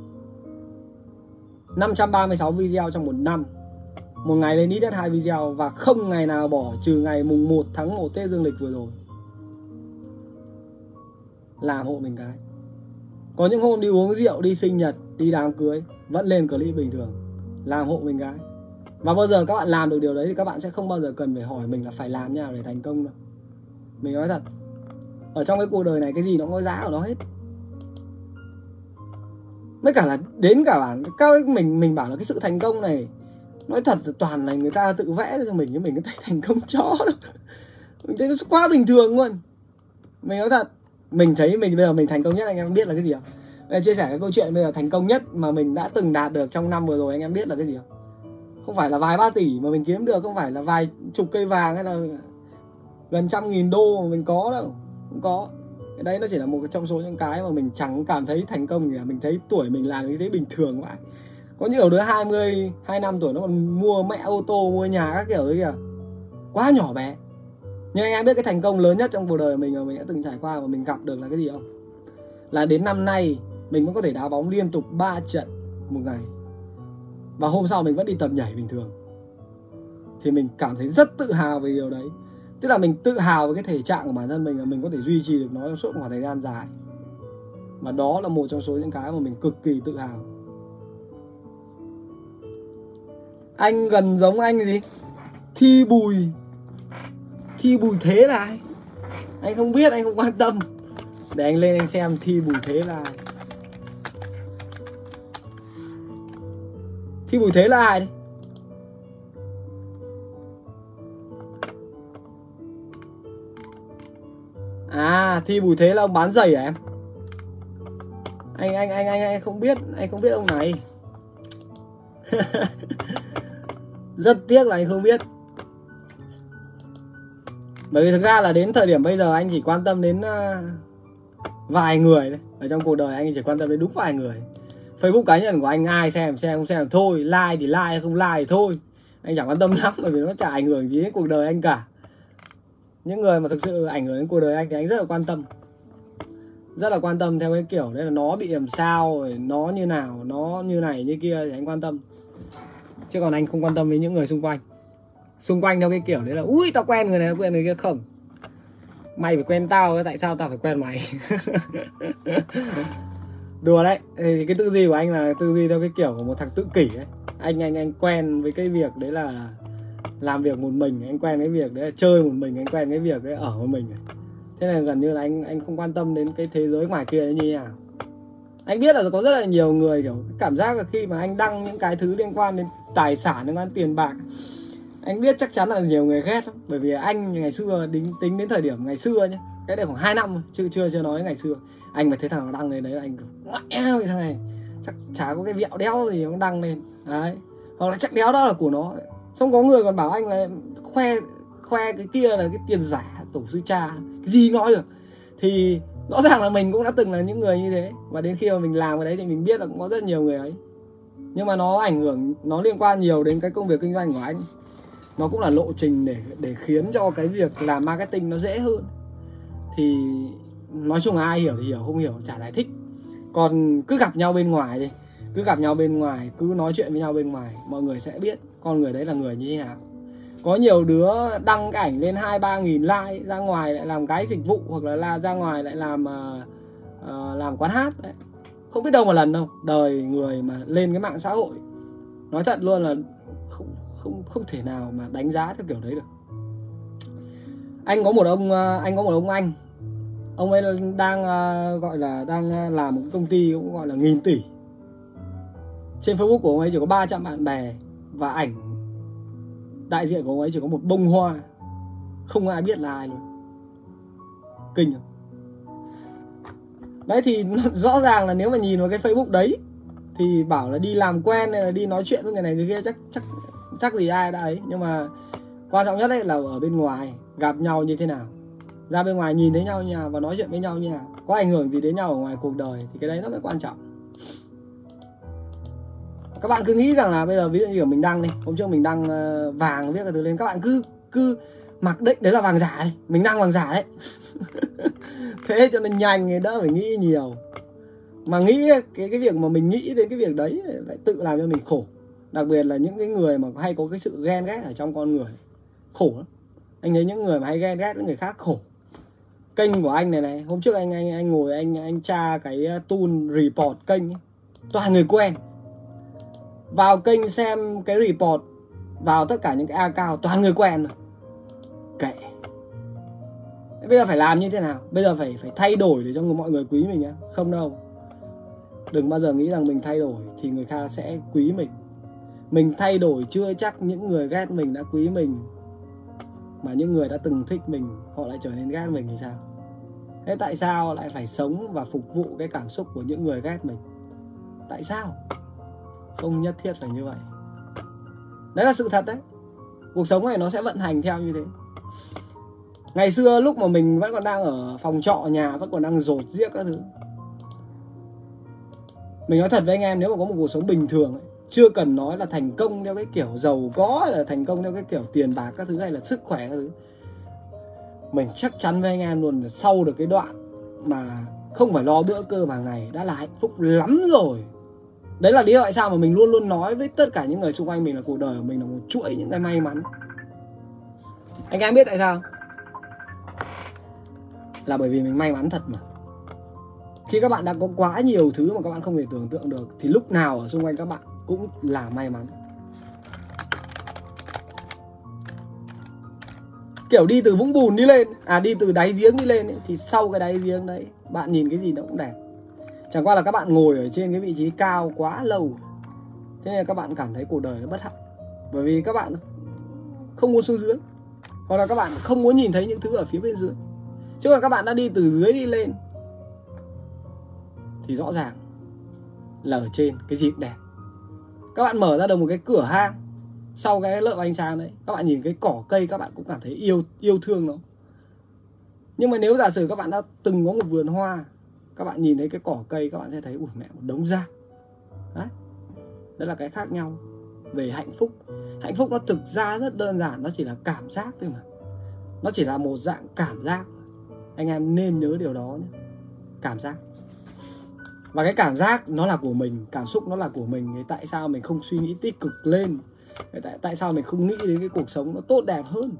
536 video trong một năm. Một ngày lên ít nhất 2 video và không ngày nào bỏ, trừ ngày mùng 1 tháng 1 Tết Dương lịch vừa rồi. Làm hộ mình cái. Có những hôm đi uống rượu, đi sinh nhật, đi đám cưới vẫn lên clip bình thường. Làm hộ mình cái. Và bao giờ các bạn làm được điều đấy thì các bạn sẽ không bao giờ cần phải hỏi mình là phải làm như nào để thành công đâu. Mình nói thật, ở trong cái cuộc đời này cái gì nó cũng có giá của nó hết. Với cả là đến cả mình bảo là cái sự thành công này, nói thật là toàn là người ta tự vẽ cho mình, chứ mình thấy thành công chó đâu. Mình thấy nó quá bình thường luôn. Mình nói thật, mình thấy mình bây giờ mình thành công nhất, anh em biết là cái gì không? Để chia sẻ cái câu chuyện bây giờ thành công nhất mà mình đã từng đạt được trong năm vừa rồi, anh em biết là cái gì không? Không phải là vài ba tỷ mà mình kiếm được, không phải là vài chục cây vàng hay là gần 100.000 đô mà mình có đâu. Không có. Cái đấy nó chỉ là một trong số những cái mà mình chẳng cảm thấy thành công gì cả. Mình thấy tuổi mình làm như thế bình thường vậy. Có nhiều đứa 22 năm tuổi nó còn mua mẹ ô tô, mua nhà các kiểu đấy kìa. Quá nhỏ bé. Nhưng anh em biết cái thành công lớn nhất trong cuộc đời mình mà mình đã từng trải qua và mình gặp được là cái gì không? Là đến năm nay mình vẫn có thể đá bóng liên tục 3 trận một ngày. Và hôm sau mình vẫn đi tập nhảy bình thường. Thì mình cảm thấy rất tự hào về điều đấy. Tức là mình tự hào về cái thể trạng của bản thân mình, là mình có thể duy trì được nó trong suốt một khoảng thời gian dài. Và đó là một trong số những cái mà mình cực kỳ tự hào. Anh gần giống anh gì? Thi Bùi. Thi Bùi Thế là ai? Anh không biết, anh không quan tâm. Để anh lên anh xem Thi Bùi Thế là ai. Thi Bùi Thế là ai đấy? À, Thi Bùi Thế là ông bán giày à em? Anh không biết, anh không biết ông này. Rất tiếc là anh không biết. Bởi vì thực ra là đến thời điểm bây giờ anh chỉ quan tâm đến vài người đấy. Ở trong cuộc đời anh chỉ quan tâm đến đúng vài người. Facebook cá nhân của anh ai xem không xem thôi. Like thì like, không like thì thôi. Anh chẳng quan tâm lắm, bởi vì nó chả ảnh hưởng gì đến cuộc đời anh cả. Những người mà thực sự ảnh hưởng đến cuộc đời anh thì anh rất là quan tâm. Rất là quan tâm theo cái kiểu đấy là nó bị làm sao, nó như nào, nó như này như kia thì anh quan tâm. Chứ còn anh không quan tâm đến những người xung quanh. Xung quanh theo cái kiểu đấy là ui tao quen người này, tao quen người kia. Không, mày phải quen tao, tại sao tao phải quen mày? Đùa đấy. Thì cái tư duy của anh là tư duy theo cái kiểu của một thằng tự kỷ ấy. Anh quen với cái việc đấy là làm việc một mình, anh quen cái việc đấy là chơi một mình, anh quen cái việc đấy ở một mình. Thế nên gần như là anh không quan tâm đến cái thế giới ngoài kia như thế nào. Anh biết là có rất là nhiều người kiểu cảm giác là khi mà anh đăng những cái thứ liên quan đến tài sản, liên quan đến tiền bạc, anh biết chắc chắn là nhiều người ghét lắm. Bởi vì anh ngày xưa tính đến thời điểm ngày xưa nhé, cái này khoảng 2 năm chưa nói đến ngày xưa, anh mà thấy thằng đăng lên đấy là anh mẹ thằng này chắc chả có cái vẹo đéo gì nó đăng lên đấy, hoặc là chắc đéo đó là của nó. Xong có người còn bảo anh là khoe cái kia là cái tiền giả tổ sư cha, cái gì nói được. Thì rõ ràng là mình cũng đã từng là những người như thế. Và đến khi mà mình làm cái đấy thì mình biết là cũng có rất nhiều người ấy. Nhưng mà nó ảnh hưởng, nó liên quan nhiều đến cái công việc kinh doanh của anh. Nó cũng là lộ trình để khiến cho cái việc làm marketing nó dễ hơn. Thì nói chung là ai hiểu thì hiểu, không hiểu chả giải thích. Còn cứ gặp nhau bên ngoài đi, cứ gặp nhau bên ngoài, cứ nói chuyện với nhau bên ngoài, mọi người sẽ biết con người đấy là người như thế nào. Có nhiều đứa đăng cái ảnh lên 2-3 nghìn like, ra ngoài lại làm cái dịch vụ, hoặc là ra ngoài lại làm quán hát đấy. Không biết đâu mà lần đâu. Đời người mà lên cái mạng xã hội, nói thật luôn là không thể nào mà đánh giá theo kiểu đấy được. Anh có một ông anh. Ông ấy đang gọi là đang làm một công ty cũng gọi là nghìn tỷ. Trên Facebook của ông ấy chỉ có 300 bạn bè, và ảnh đại diện của ông ấy chỉ có một bông hoa. Không ai biết là ai luôn. Kinh không? Đấy thì rõ ràng là nếu mà nhìn vào cái Facebook đấy thì bảo là đi làm quen hay là đi nói chuyện với người này người kia chắc gì ai đã ấy. Nhưng mà quan trọng nhất ấy là ở bên ngoài gặp nhau như thế nào, ra bên ngoài nhìn thấy nhau như nào và nói chuyện với nhau như nào, có ảnh hưởng gì đến nhau ở ngoài cuộc đời, thì cái đấy nó mới quan trọng. Các bạn cứ nghĩ rằng là bây giờ ví dụ như mình đăng đi, hôm trước mình đăng vàng viết cái thứ lên, các bạn cứ mặc định đấy là vàng giả đi, mình đăng vàng giả đấy. Thế cho nên nhanh, đỡ phải nghĩ nhiều. Mà nghĩ cái việc mà mình nghĩ đến cái việc đấy lại tự làm cho mình khổ. Đặc biệt là những cái người mà hay có cái sự ghen ghét ở trong con người, khổ lắm. Anh thấy những người mà hay ghen ghét với người khác khổ. Kênh của anh này, hôm trước anh ngồi anh tra cái tool report kênh ấy. Toàn người quen. Vào kênh xem cái report, vào tất cả những cái account toàn người quen rồi. Kệ. Bây giờ phải làm như thế nào? Bây giờ phải thay đổi để cho mọi người quý mình á? Không đâu. Đừng bao giờ nghĩ rằng mình thay đổi thì người khác sẽ quý mình. Mình thay đổi chưa chắc những người ghét mình đã quý mình, mà những người đã từng thích mình họ lại trở nên ghét mình thì sao? Thế tại sao lại phải sống và phục vụ cái cảm xúc của những người ghét mình? Tại sao? Không nhất thiết phải như vậy. Đấy là sự thật đấy. Cuộc sống này nó sẽ vận hành theo như thế. Ngày xưa lúc mà mình vẫn còn đang ở phòng trọ nhà, vẫn còn đang dột giết các thứ, mình nói thật với anh em, nếu mà có một cuộc sống bình thường ấy, chưa cần nói là thành công theo cái kiểu giàu có, là thành công theo cái kiểu tiền bạc các thứ, hay là sức khỏe các thứ, mình chắc chắn với anh em luôn là sau được cái đoạn mà không phải lo bữa cơm hàng ngày đã là hạnh phúc lắm rồi. Đấy là lý do tại sao mà mình luôn luôn nói với tất cả những người xung quanh mình là cuộc đời của mình là một chuỗi những cái may mắn. Anh em biết tại sao? Là bởi vì mình may mắn thật mà. Khi các bạn đã có quá nhiều thứ mà các bạn không thể tưởng tượng được, thì lúc nào ở xung quanh các bạn cũng là may mắn. Kiểu đi từ vũng bùn đi lên, đi từ đáy giếng đi lên ấy, thì sau cái đáy giếng đấy bạn nhìn cái gì nó cũng đẹp. Chẳng qua là các bạn ngồi ở trên cái vị trí cao quá lâu, thế nên các bạn cảm thấy cuộc đời nó bất hạnh. Bởi vì các bạn không muốn xuống dưới, hoặc là các bạn không muốn nhìn thấy những thứ ở phía bên dưới. Chứ còn các bạn đã đi từ dưới đi lên thì rõ ràng là ở trên cái gì cũng đẹp. Các bạn mở ra được một cái cửa hang, sau cái lớp ánh sáng đấy, các bạn nhìn cái cỏ cây các bạn cũng cảm thấy yêu thương nó. Nhưng mà nếu giả sử các bạn đã từng có một vườn hoa, các bạn nhìn thấy cái cỏ cây các bạn sẽ thấy ui mẹ, một đống rác. Đấy là cái khác nhau về hạnh phúc. Hạnh phúc nó thực ra rất đơn giản, nó chỉ là cảm giác thôi mà. Nó chỉ là một dạng cảm giác. Anh em nên nhớ điều đó nhé. Cảm giác. Và cái cảm giác nó là của mình, cảm xúc nó là của mình. Thì tại sao mình không suy nghĩ tích cực lên? Tại sao mình không nghĩ đến cái cuộc sống nó tốt đẹp hơn?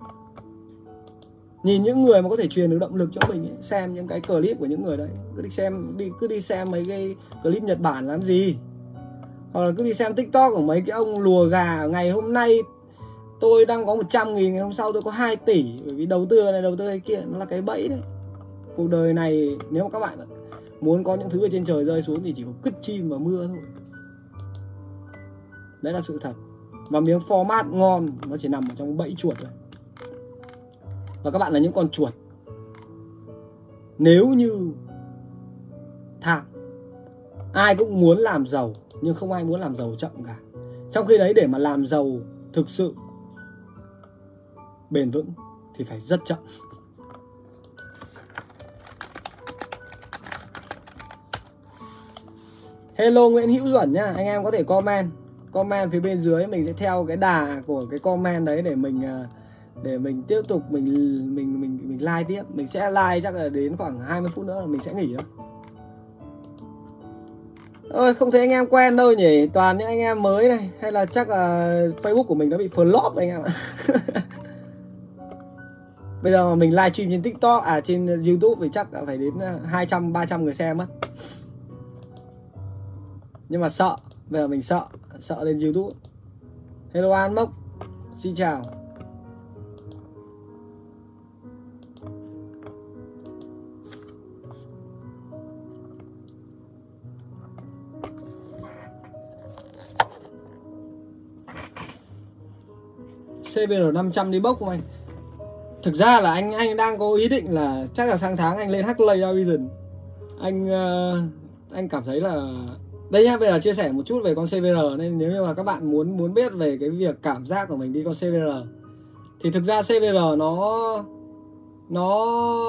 Nhìn những người mà có thể truyền được động lực cho mình ấy, xem những cái clip của những người đấy, cứ đi xem mấy cái clip Nhật Bản làm gì, hoặc là cứ đi xem TikTok của mấy cái ông lùa gà. Ngày hôm nay tôi đang có 100.000, ngày hôm sau tôi có 2 tỷ. Bởi vì đầu tư này đầu tư cái kia, nó là cái bẫy đấy. Cuộc đời này nếu mà các bạn muốn có những thứ ở trên trời rơi xuống thì chỉ có cứt chim và mưa thôi. Đấy là sự thật. Và miếng format ngon nó chỉ nằm ở trong bẫy chuột thôi. Và các bạn là những con chuột. Nếu như tham, ai cũng muốn làm giàu, nhưng không ai muốn làm giàu chậm cả. Trong khi đấy để mà làm giàu thực sự bền vững thì phải rất chậm. Hello Nguyễn Hữu Duẩn nhá. Anh em có thể comment phía bên dưới, mình sẽ theo cái đà của cái comment đấy để mình tiếp tục mình like tiếp. Mình sẽ like chắc là đến khoảng 20 phút nữa là mình sẽ nghỉ đó. Ôi, không thấy anh em quen đâu nhỉ, toàn những anh em mới này, hay là chắc là Facebook của mình đã bị flop anh em ạ. Bây giờ mà mình livestream trên TikTok, trên YouTube thì chắc là phải đến 200-300 người xem mất. Nhưng mà sợ, bây giờ mình sợ lên YouTube. Hello An Mốc, xin chào. CBR 500 đi bốc không anh? Thực ra là anh đang có ý định là chắc là sang tháng anh lên Harley Davidson. anh cảm thấy là đây nhá, bây giờ chia sẻ một chút về con CVR, nên nếu như mà các bạn muốn biết về cái việc cảm giác của mình đi con CVR thì thực ra CVR nó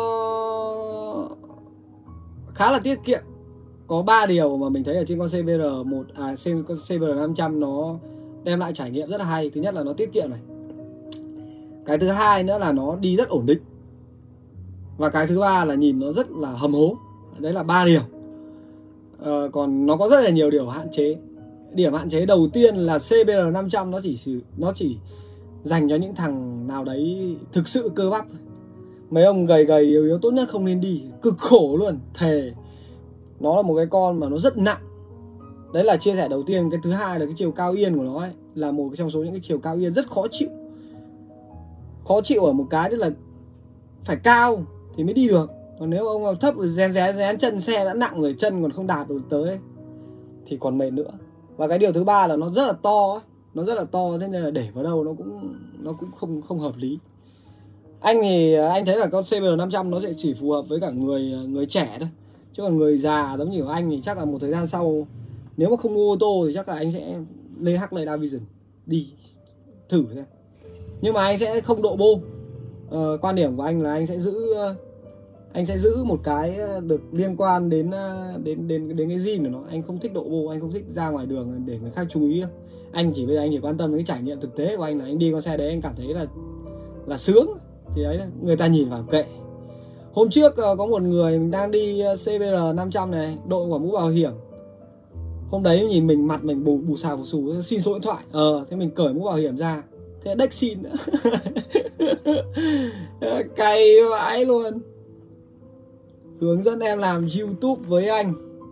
khá là tiết kiệm. Có 3 điều mà mình thấy ở trên con trên con CVR 500 nó đem lại trải nghiệm rất là hay. Thứ nhất là nó tiết kiệm này. Cái thứ hai nữa là nó đi rất ổn định. Và cái thứ ba là nhìn nó rất là hầm hố. Đấy là 3 điều. Còn nó có rất là nhiều điều hạn chế. Điểm hạn chế đầu tiên là CBR 500 nó chỉ dành cho những thằng nào đấy thực sự cơ bắp. Mấy ông gầy gầy yếu yếu tốt nhất không nên đi, cực khổ luôn, thề. Nó là một cái con mà nó rất nặng. Đấy là chia sẻ đầu tiên. Cái thứ hai là cái chiều cao yên của nó ấy, là một trong số những cái chiều cao yên rất khó chịu. Khó chịu ở một cái đấy là phải cao thì mới đi được. Còn nếu ông thấp rén chân xe đã nặng rồi, chân còn không đạp được tới thì còn mệt nữa. Và cái điều thứ ba là nó rất là to ấy. Nó rất là to, thế nên là để vào đâu nó cũng không hợp lý. Anh thì anh thấy là con CBR 500 nó sẽ chỉ phù hợp với cả người trẻ thôi. Chứ còn người già giống như của anh thì chắc là một thời gian sau, nếu mà không mua ô tô thì chắc là anh sẽ lên Harley Davidson đi thử xem. Nhưng mà anh sẽ không độ bô. Quan điểm của anh là anh sẽ giữ một cái được liên quan đến cái zin của nó. Anh không thích độ bô, anh không thích ra ngoài đường để người khác chú ý đâu. Bây giờ anh chỉ quan tâm đến cái trải nghiệm thực tế của anh, là anh đi con xe đấy anh cảm thấy là sướng. Thì đấy, người ta nhìn vào kệ. Hôm trước có một người mình đang đi CBR 500 này, đội quả mũ bảo hiểm. Hôm đấy nhìn mình, mặt mình bù xù xin số điện thoại. Thế mình cởi mũ bảo hiểm ra, thế đếch xin nữa. Cay vãi luôn. Hướng dẫn em làm YouTube với anh.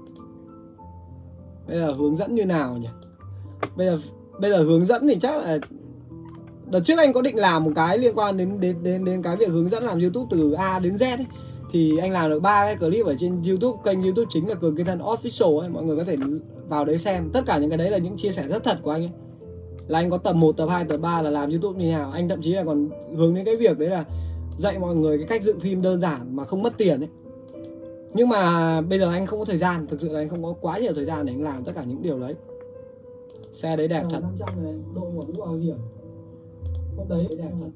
Bây giờ hướng dẫn như nào nhỉ? Bây giờ hướng dẫn thì chắc là đợt trước anh có định làm một cái liên quan đến cái việc hướng dẫn làm YouTube từ A đến Z ấy. Thì anh làm được 3 cái clip ở trên YouTube, kênh YouTube chính là Cường Kiên Thân Official ấy, mọi người có thể vào đấy xem. Tất cả những cái đấy là những chia sẻ rất thật của anh ấy. Là anh có tập 1, tập 2, tập 3 là làm YouTube như nào. Anh thậm chí là còn hướng đến cái việc đấy là dạy mọi người cái cách dựng phim đơn giản mà không mất tiền ấy. Nhưng mà bây giờ anh không có thời gian, thực sự là anh không có quá nhiều thời gian để anh làm tất cả những điều đấy. Xe đấy đẹp thật. 500 này, đội mũ bảo hiểm. Hôm đấy đẹp thật.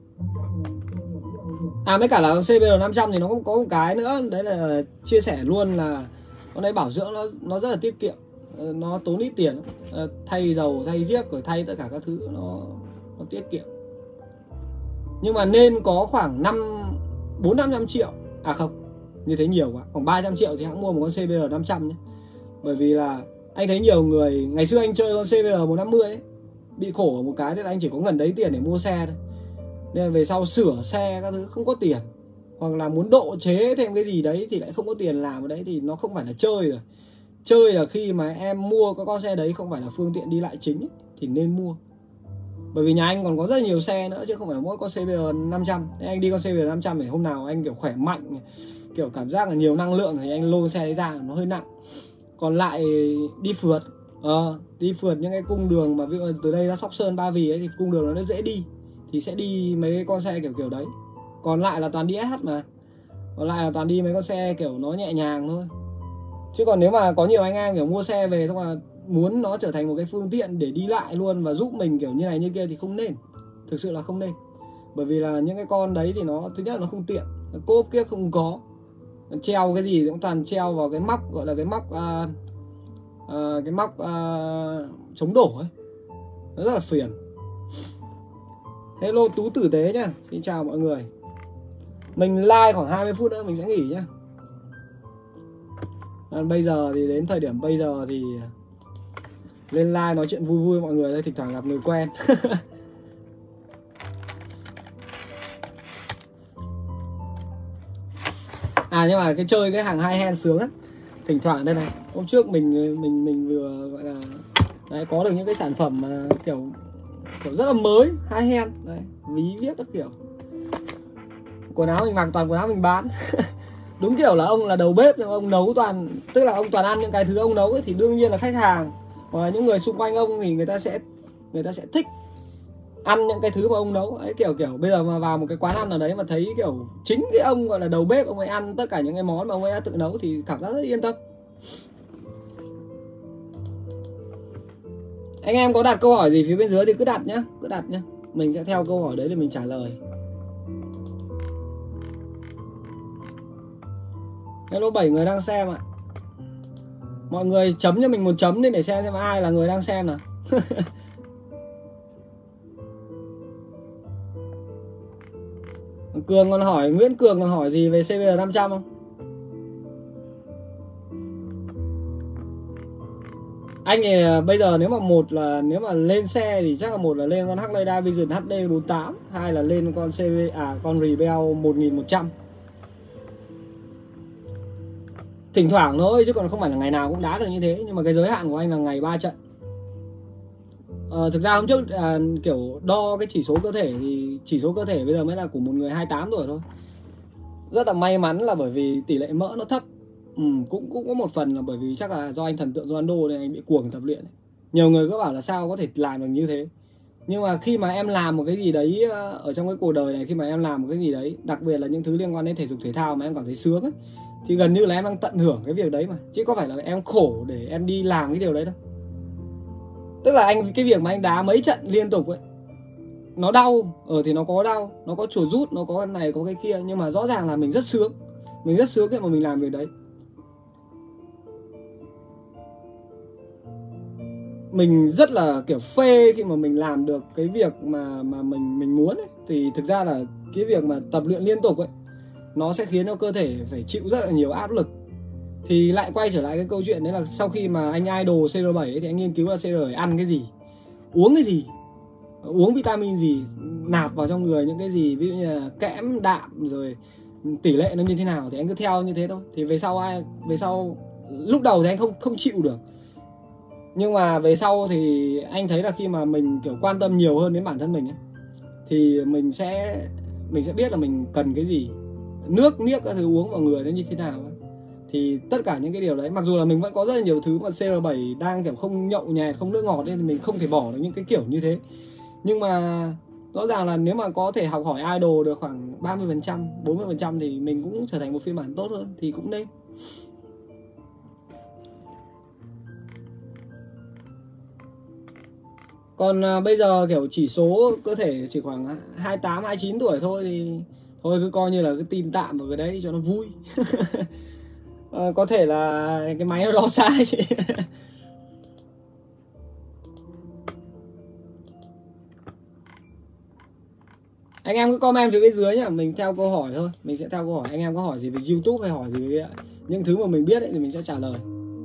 Với cả là CBR 500 thì nó cũng có một cái nữa, đấy là chia sẻ luôn là con đấy bảo dưỡng nó rất là tiết kiệm, nó tốn ít tiền, thay dầu, thay giếc rồi thay tất cả các thứ nó tiết kiệm. Nhưng mà nên có khoảng 400-500 triệu. À không, như thế nhiều quá, khoảng 300 triệu thì hãng mua một con CBR 500 nhé. Bởi vì là anh thấy nhiều người, ngày xưa anh chơi con CBR 150 ấy, bị khổ ở một cái đấy là anh chỉ có gần đấy tiền để mua xe thôi. Nên là về sau sửa xe các thứ không có tiền, hoặc là muốn độ chế thêm cái gì đấy thì lại không có tiền làm ở đấy, thì nó không phải là chơi rồi. Chơi là khi mà em mua cái con xe đấy không phải là phương tiện đi lại chính ấy, thì nên mua. Bởi vì nhà anh còn có rất nhiều xe nữa chứ không phải mỗi con CBR 500. Nên anh đi con CBR 500 để hôm nào anh kiểu khỏe mạnh, kiểu cảm giác là nhiều năng lượng thì anh lôi xe đấy ra, nó hơi nặng. Còn lại đi phượt, đi phượt những cái cung đường mà ví dụ từ đây ra Sóc Sơn, Ba Vì ấy, thì cung đường nó dễ đi thì sẽ đi mấy cái con xe kiểu đấy. Còn lại là toàn đi SH mà. Còn lại là toàn đi mấy con xe kiểu nó nhẹ nhàng thôi. Chứ còn nếu mà có nhiều anh em kiểu mua xe về xong là muốn nó trở thành một cái phương tiện để đi lại luôn và giúp mình kiểu như này như kia thì không nên. Thực sự là không nên. Bởi vì là những cái con đấy thì nó, thứ nhất là nó không tiện, cốp kia không có, treo cái gì cũng toàn treo vào cái móc, gọi là cái móc chống đổ ấy. Nó rất là phiền. Hello Tú tử tế nhá. Xin chào mọi người. Mình live khoảng 20 phút nữa mình sẽ nghỉ nhá. Bây giờ thì đến thời điểm bây giờ thì lên live nói chuyện vui vui mọi người đây, thỉnh thoảng gặp người quen. Nhưng mà chơi cái hàng hai hand sướng á. Thỉnh thoảng đây này, hôm trước mình vừa gọi là đấy, có được những cái sản phẩm mà kiểu rất là mới, hai hand đấy, ví viết các kiểu. Quần áo mình mặc toàn quần áo mình bán. Đúng kiểu là ông là đầu bếp nhưng ông nấu toàn, tức là ông toàn ăn những cái thứ ông nấu ấy, thì đương nhiên là khách hàng hoặc là những người xung quanh ông thì người ta sẽ thích. ăn những cái thứ mà ông nấu ấy, kiểu bây giờ mà vào một cái quán ăn nào đấy mà thấy kiểu chính cái ông gọi là đầu bếp ông ấy ăn tất cả những cái món mà ông ấy đã tự nấu thì cảm giác rất yên tâm. Anh em có đặt câu hỏi gì phía bên dưới thì cứ đặt nhá, mình sẽ theo câu hỏi đấy để mình trả lời. Hello 7 người đang xem ạ. Mọi người chấm cho mình một chấm lên để xem ai là người đang xem nào. Cường còn hỏi, Nguyễn Cường còn hỏi gì về CBR 500 không? Anh thì bây giờ nếu mà lên xe thì chắc là một là lên con Harley Davidson HD 48, hai là lên con con Rebel 1100. Thỉnh thoảng thôi chứ còn không phải là ngày nào cũng đá được như thế, nhưng mà cái giới hạn của anh là ngày 3 trận. Thực ra hôm trước kiểu đo cái chỉ số cơ thể thì chỉ số cơ thể bây giờ mới là của một người 28 tuổi thôi. Rất là may mắn là bởi vì tỷ lệ mỡ nó thấp. Cũng có một phần là bởi vì chắc là do anh thần tượng Ronaldo nên anh bị cuồng tập luyện. Nhiều người cứ bảo là sao có thể làm được như thế. Nhưng mà khi mà em làm một cái gì đấy ở trong cái cuộc đời này, khi mà em làm một cái gì đấy, đặc biệt là những thứ liên quan đến thể dục thể thao mà em cảm thấy sướng ấy, thì gần như là em đang tận hưởng cái việc đấy mà, chứ có phải là em khổ để em đi làm cái điều đấy đâu. Tức là cái việc mà anh đá mấy trận liên tục ấy, nó đau, thì nó có đau, nó có chuột rút, nó có cái này có cái kia, nhưng mà rõ ràng là mình rất sướng khi mà mình làm việc đấy. Mình rất là kiểu phê khi mà mình làm được cái việc mà mình muốn ấy. Thì thực ra là cái việc mà tập luyện liên tục ấy, nó sẽ khiến cho cơ thể phải chịu rất là nhiều áp lực. Thì lại quay trở lại cái câu chuyện đấy là sau khi mà anh idol CR7 ấy, thì anh nghiên cứu là CR7 ăn cái gì, uống cái gì, uống vitamin gì, nạp vào trong người những cái gì, ví dụ như là kẽm, đạm, rồi tỷ lệ nó như thế nào, thì anh cứ theo như thế thôi. Thì về sau lúc đầu thì anh không chịu được, nhưng mà về sau thì anh thấy là khi mà mình kiểu quan tâm nhiều hơn đến bản thân mình ấy, thì mình sẽ biết là mình cần cái gì, nước các thứ uống vào người nó như thế nào ấy. Thì tất cả những cái điều đấy, mặc dù là mình vẫn có rất là nhiều thứ mà CR7 đang kiểu không nhậu nhẹt, không nước ngọt nên thì mình không thể bỏ được những cái kiểu như thế. Nhưng mà rõ ràng là nếu mà có thể học hỏi idol được khoảng 30%, 40% thì mình cũng trở thành một phiên bản tốt hơn thì cũng nên. Còn bây giờ kiểu chỉ số cơ thể chỉ khoảng 28, 29 tuổi thôi thì thôi cứ coi như là cái tin tạm vào cái đấy cho nó vui. Có thể là cái máy nó đo sai. Anh em cứ comment phía bên dưới nhá, mình theo câu hỏi thôi, mình sẽ theo câu hỏi. Anh em có hỏi gì về YouTube hay hỏi gì về những thứ mà mình biết ấy, thì mình sẽ trả lời.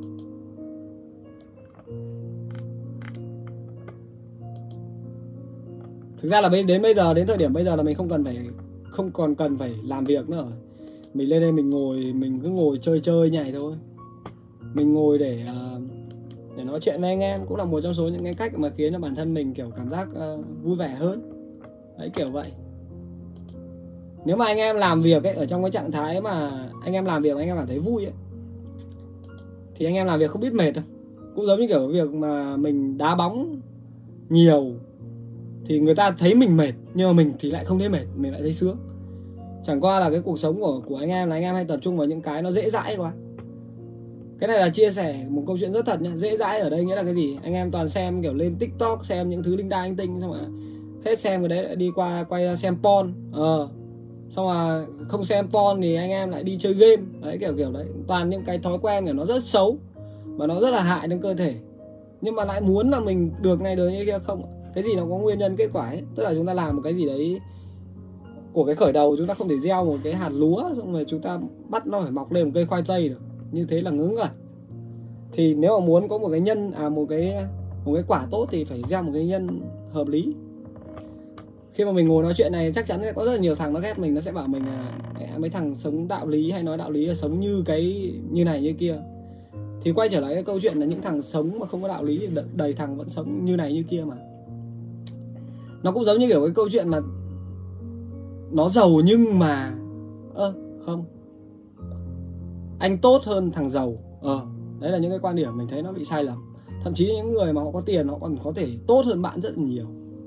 Thực ra là đến thời điểm bây giờ là mình không còn cần phải làm việc nữa rồi. Mình lên đây mình cứ ngồi chơi nhảy thôi. Mình ngồi để nói chuyện với anh em cũng là một trong số những cái cách mà khiến cho bản thân mình kiểu cảm giác vui vẻ hơn. Đấy, kiểu vậy. Nếu mà anh em làm việc ấy, ở trong cái trạng thái mà anh em làm việc anh em cảm thấy vui ấy, thì anh em làm việc không biết mệt đâu. Cũng giống như kiểu việc mà mình đá bóng nhiều thì người ta thấy mình mệt, nhưng mà mình thì lại không thấy mệt, mình lại thấy sướng. Chẳng qua là cái cuộc sống của anh em là anh em hay tập trung vào những cái nó dễ dãi quá. Cái này là chia sẻ một câu chuyện rất thật nhá. Dễ dãi ở đây nghĩa là cái gì? Anh em toàn xem kiểu lên TikTok, xem những thứ linh đa linh tinh, xong rồi hết xem cái đấy đi qua quay ra xem porn. Xong rồi không xem porn thì anh em lại đi chơi game. Đấy, kiểu đấy. Toàn những cái thói quen của nó rất xấu và nó rất là hại đến cơ thể. Nhưng mà lại muốn là mình được này được như kia không. Cái gì nó có nguyên nhân kết quả ấy. Tức là chúng ta làm một cái gì đấy của cái khởi đầu, chúng ta không thể gieo một cái hạt lúa xong rồi chúng ta bắt nó phải mọc lên một cây khoai tây được. Như thế là ngớ ngẩn. Thì nếu mà muốn có một cái một cái quả tốt thì phải gieo một cái nhân hợp lý. Khi mà mình ngồi nói chuyện này chắc chắn sẽ có rất là nhiều thằng nó ghét mình, nó sẽ bảo mình là mấy thằng sống đạo lý hay nói đạo lý là sống như này như kia. Thì quay trở lại cái câu chuyện là những thằng sống mà không có đạo lý thì đầy thằng vẫn sống như này như kia mà. Nó cũng giống như kiểu cái câu chuyện mà nó giàu nhưng mà không, anh tốt hơn thằng giàu. Đấy là những cái quan điểm mình thấy nó bị sai lầm. Thậm chí những người mà họ có tiền họ còn có thể tốt hơn bạn rất là nhiều.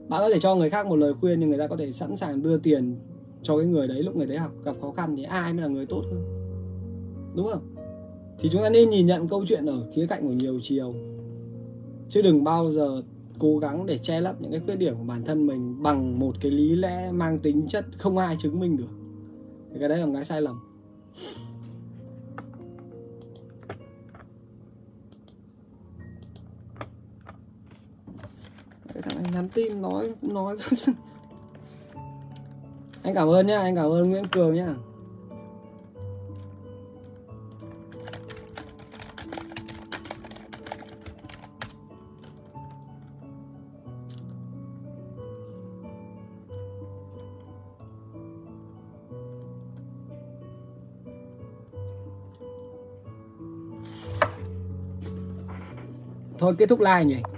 Bạn có thể cho người khác một lời khuyên nhưng người ta có thể sẵn sàng đưa tiền cho cái người đấy lúc người đấy gặp khó khăn, thì ai mới là người tốt hơn, đúng không? Thì chúng ta nên nhìn nhận câu chuyện ở khía cạnh của nhiều chiều, chứ đừng bao giờ cố gắng để che lấp những cái khuyết điểm của bản thân mình bằng một cái lý lẽ mang tính chất không ai chứng minh được. Thì cái đấy là một cái sai lầm. Cái thằng anh nhắn tin nói anh cảm ơn nhá, anh cảm ơn Nguyễn Cường nhá. Thôi kết thúc live nhỉ.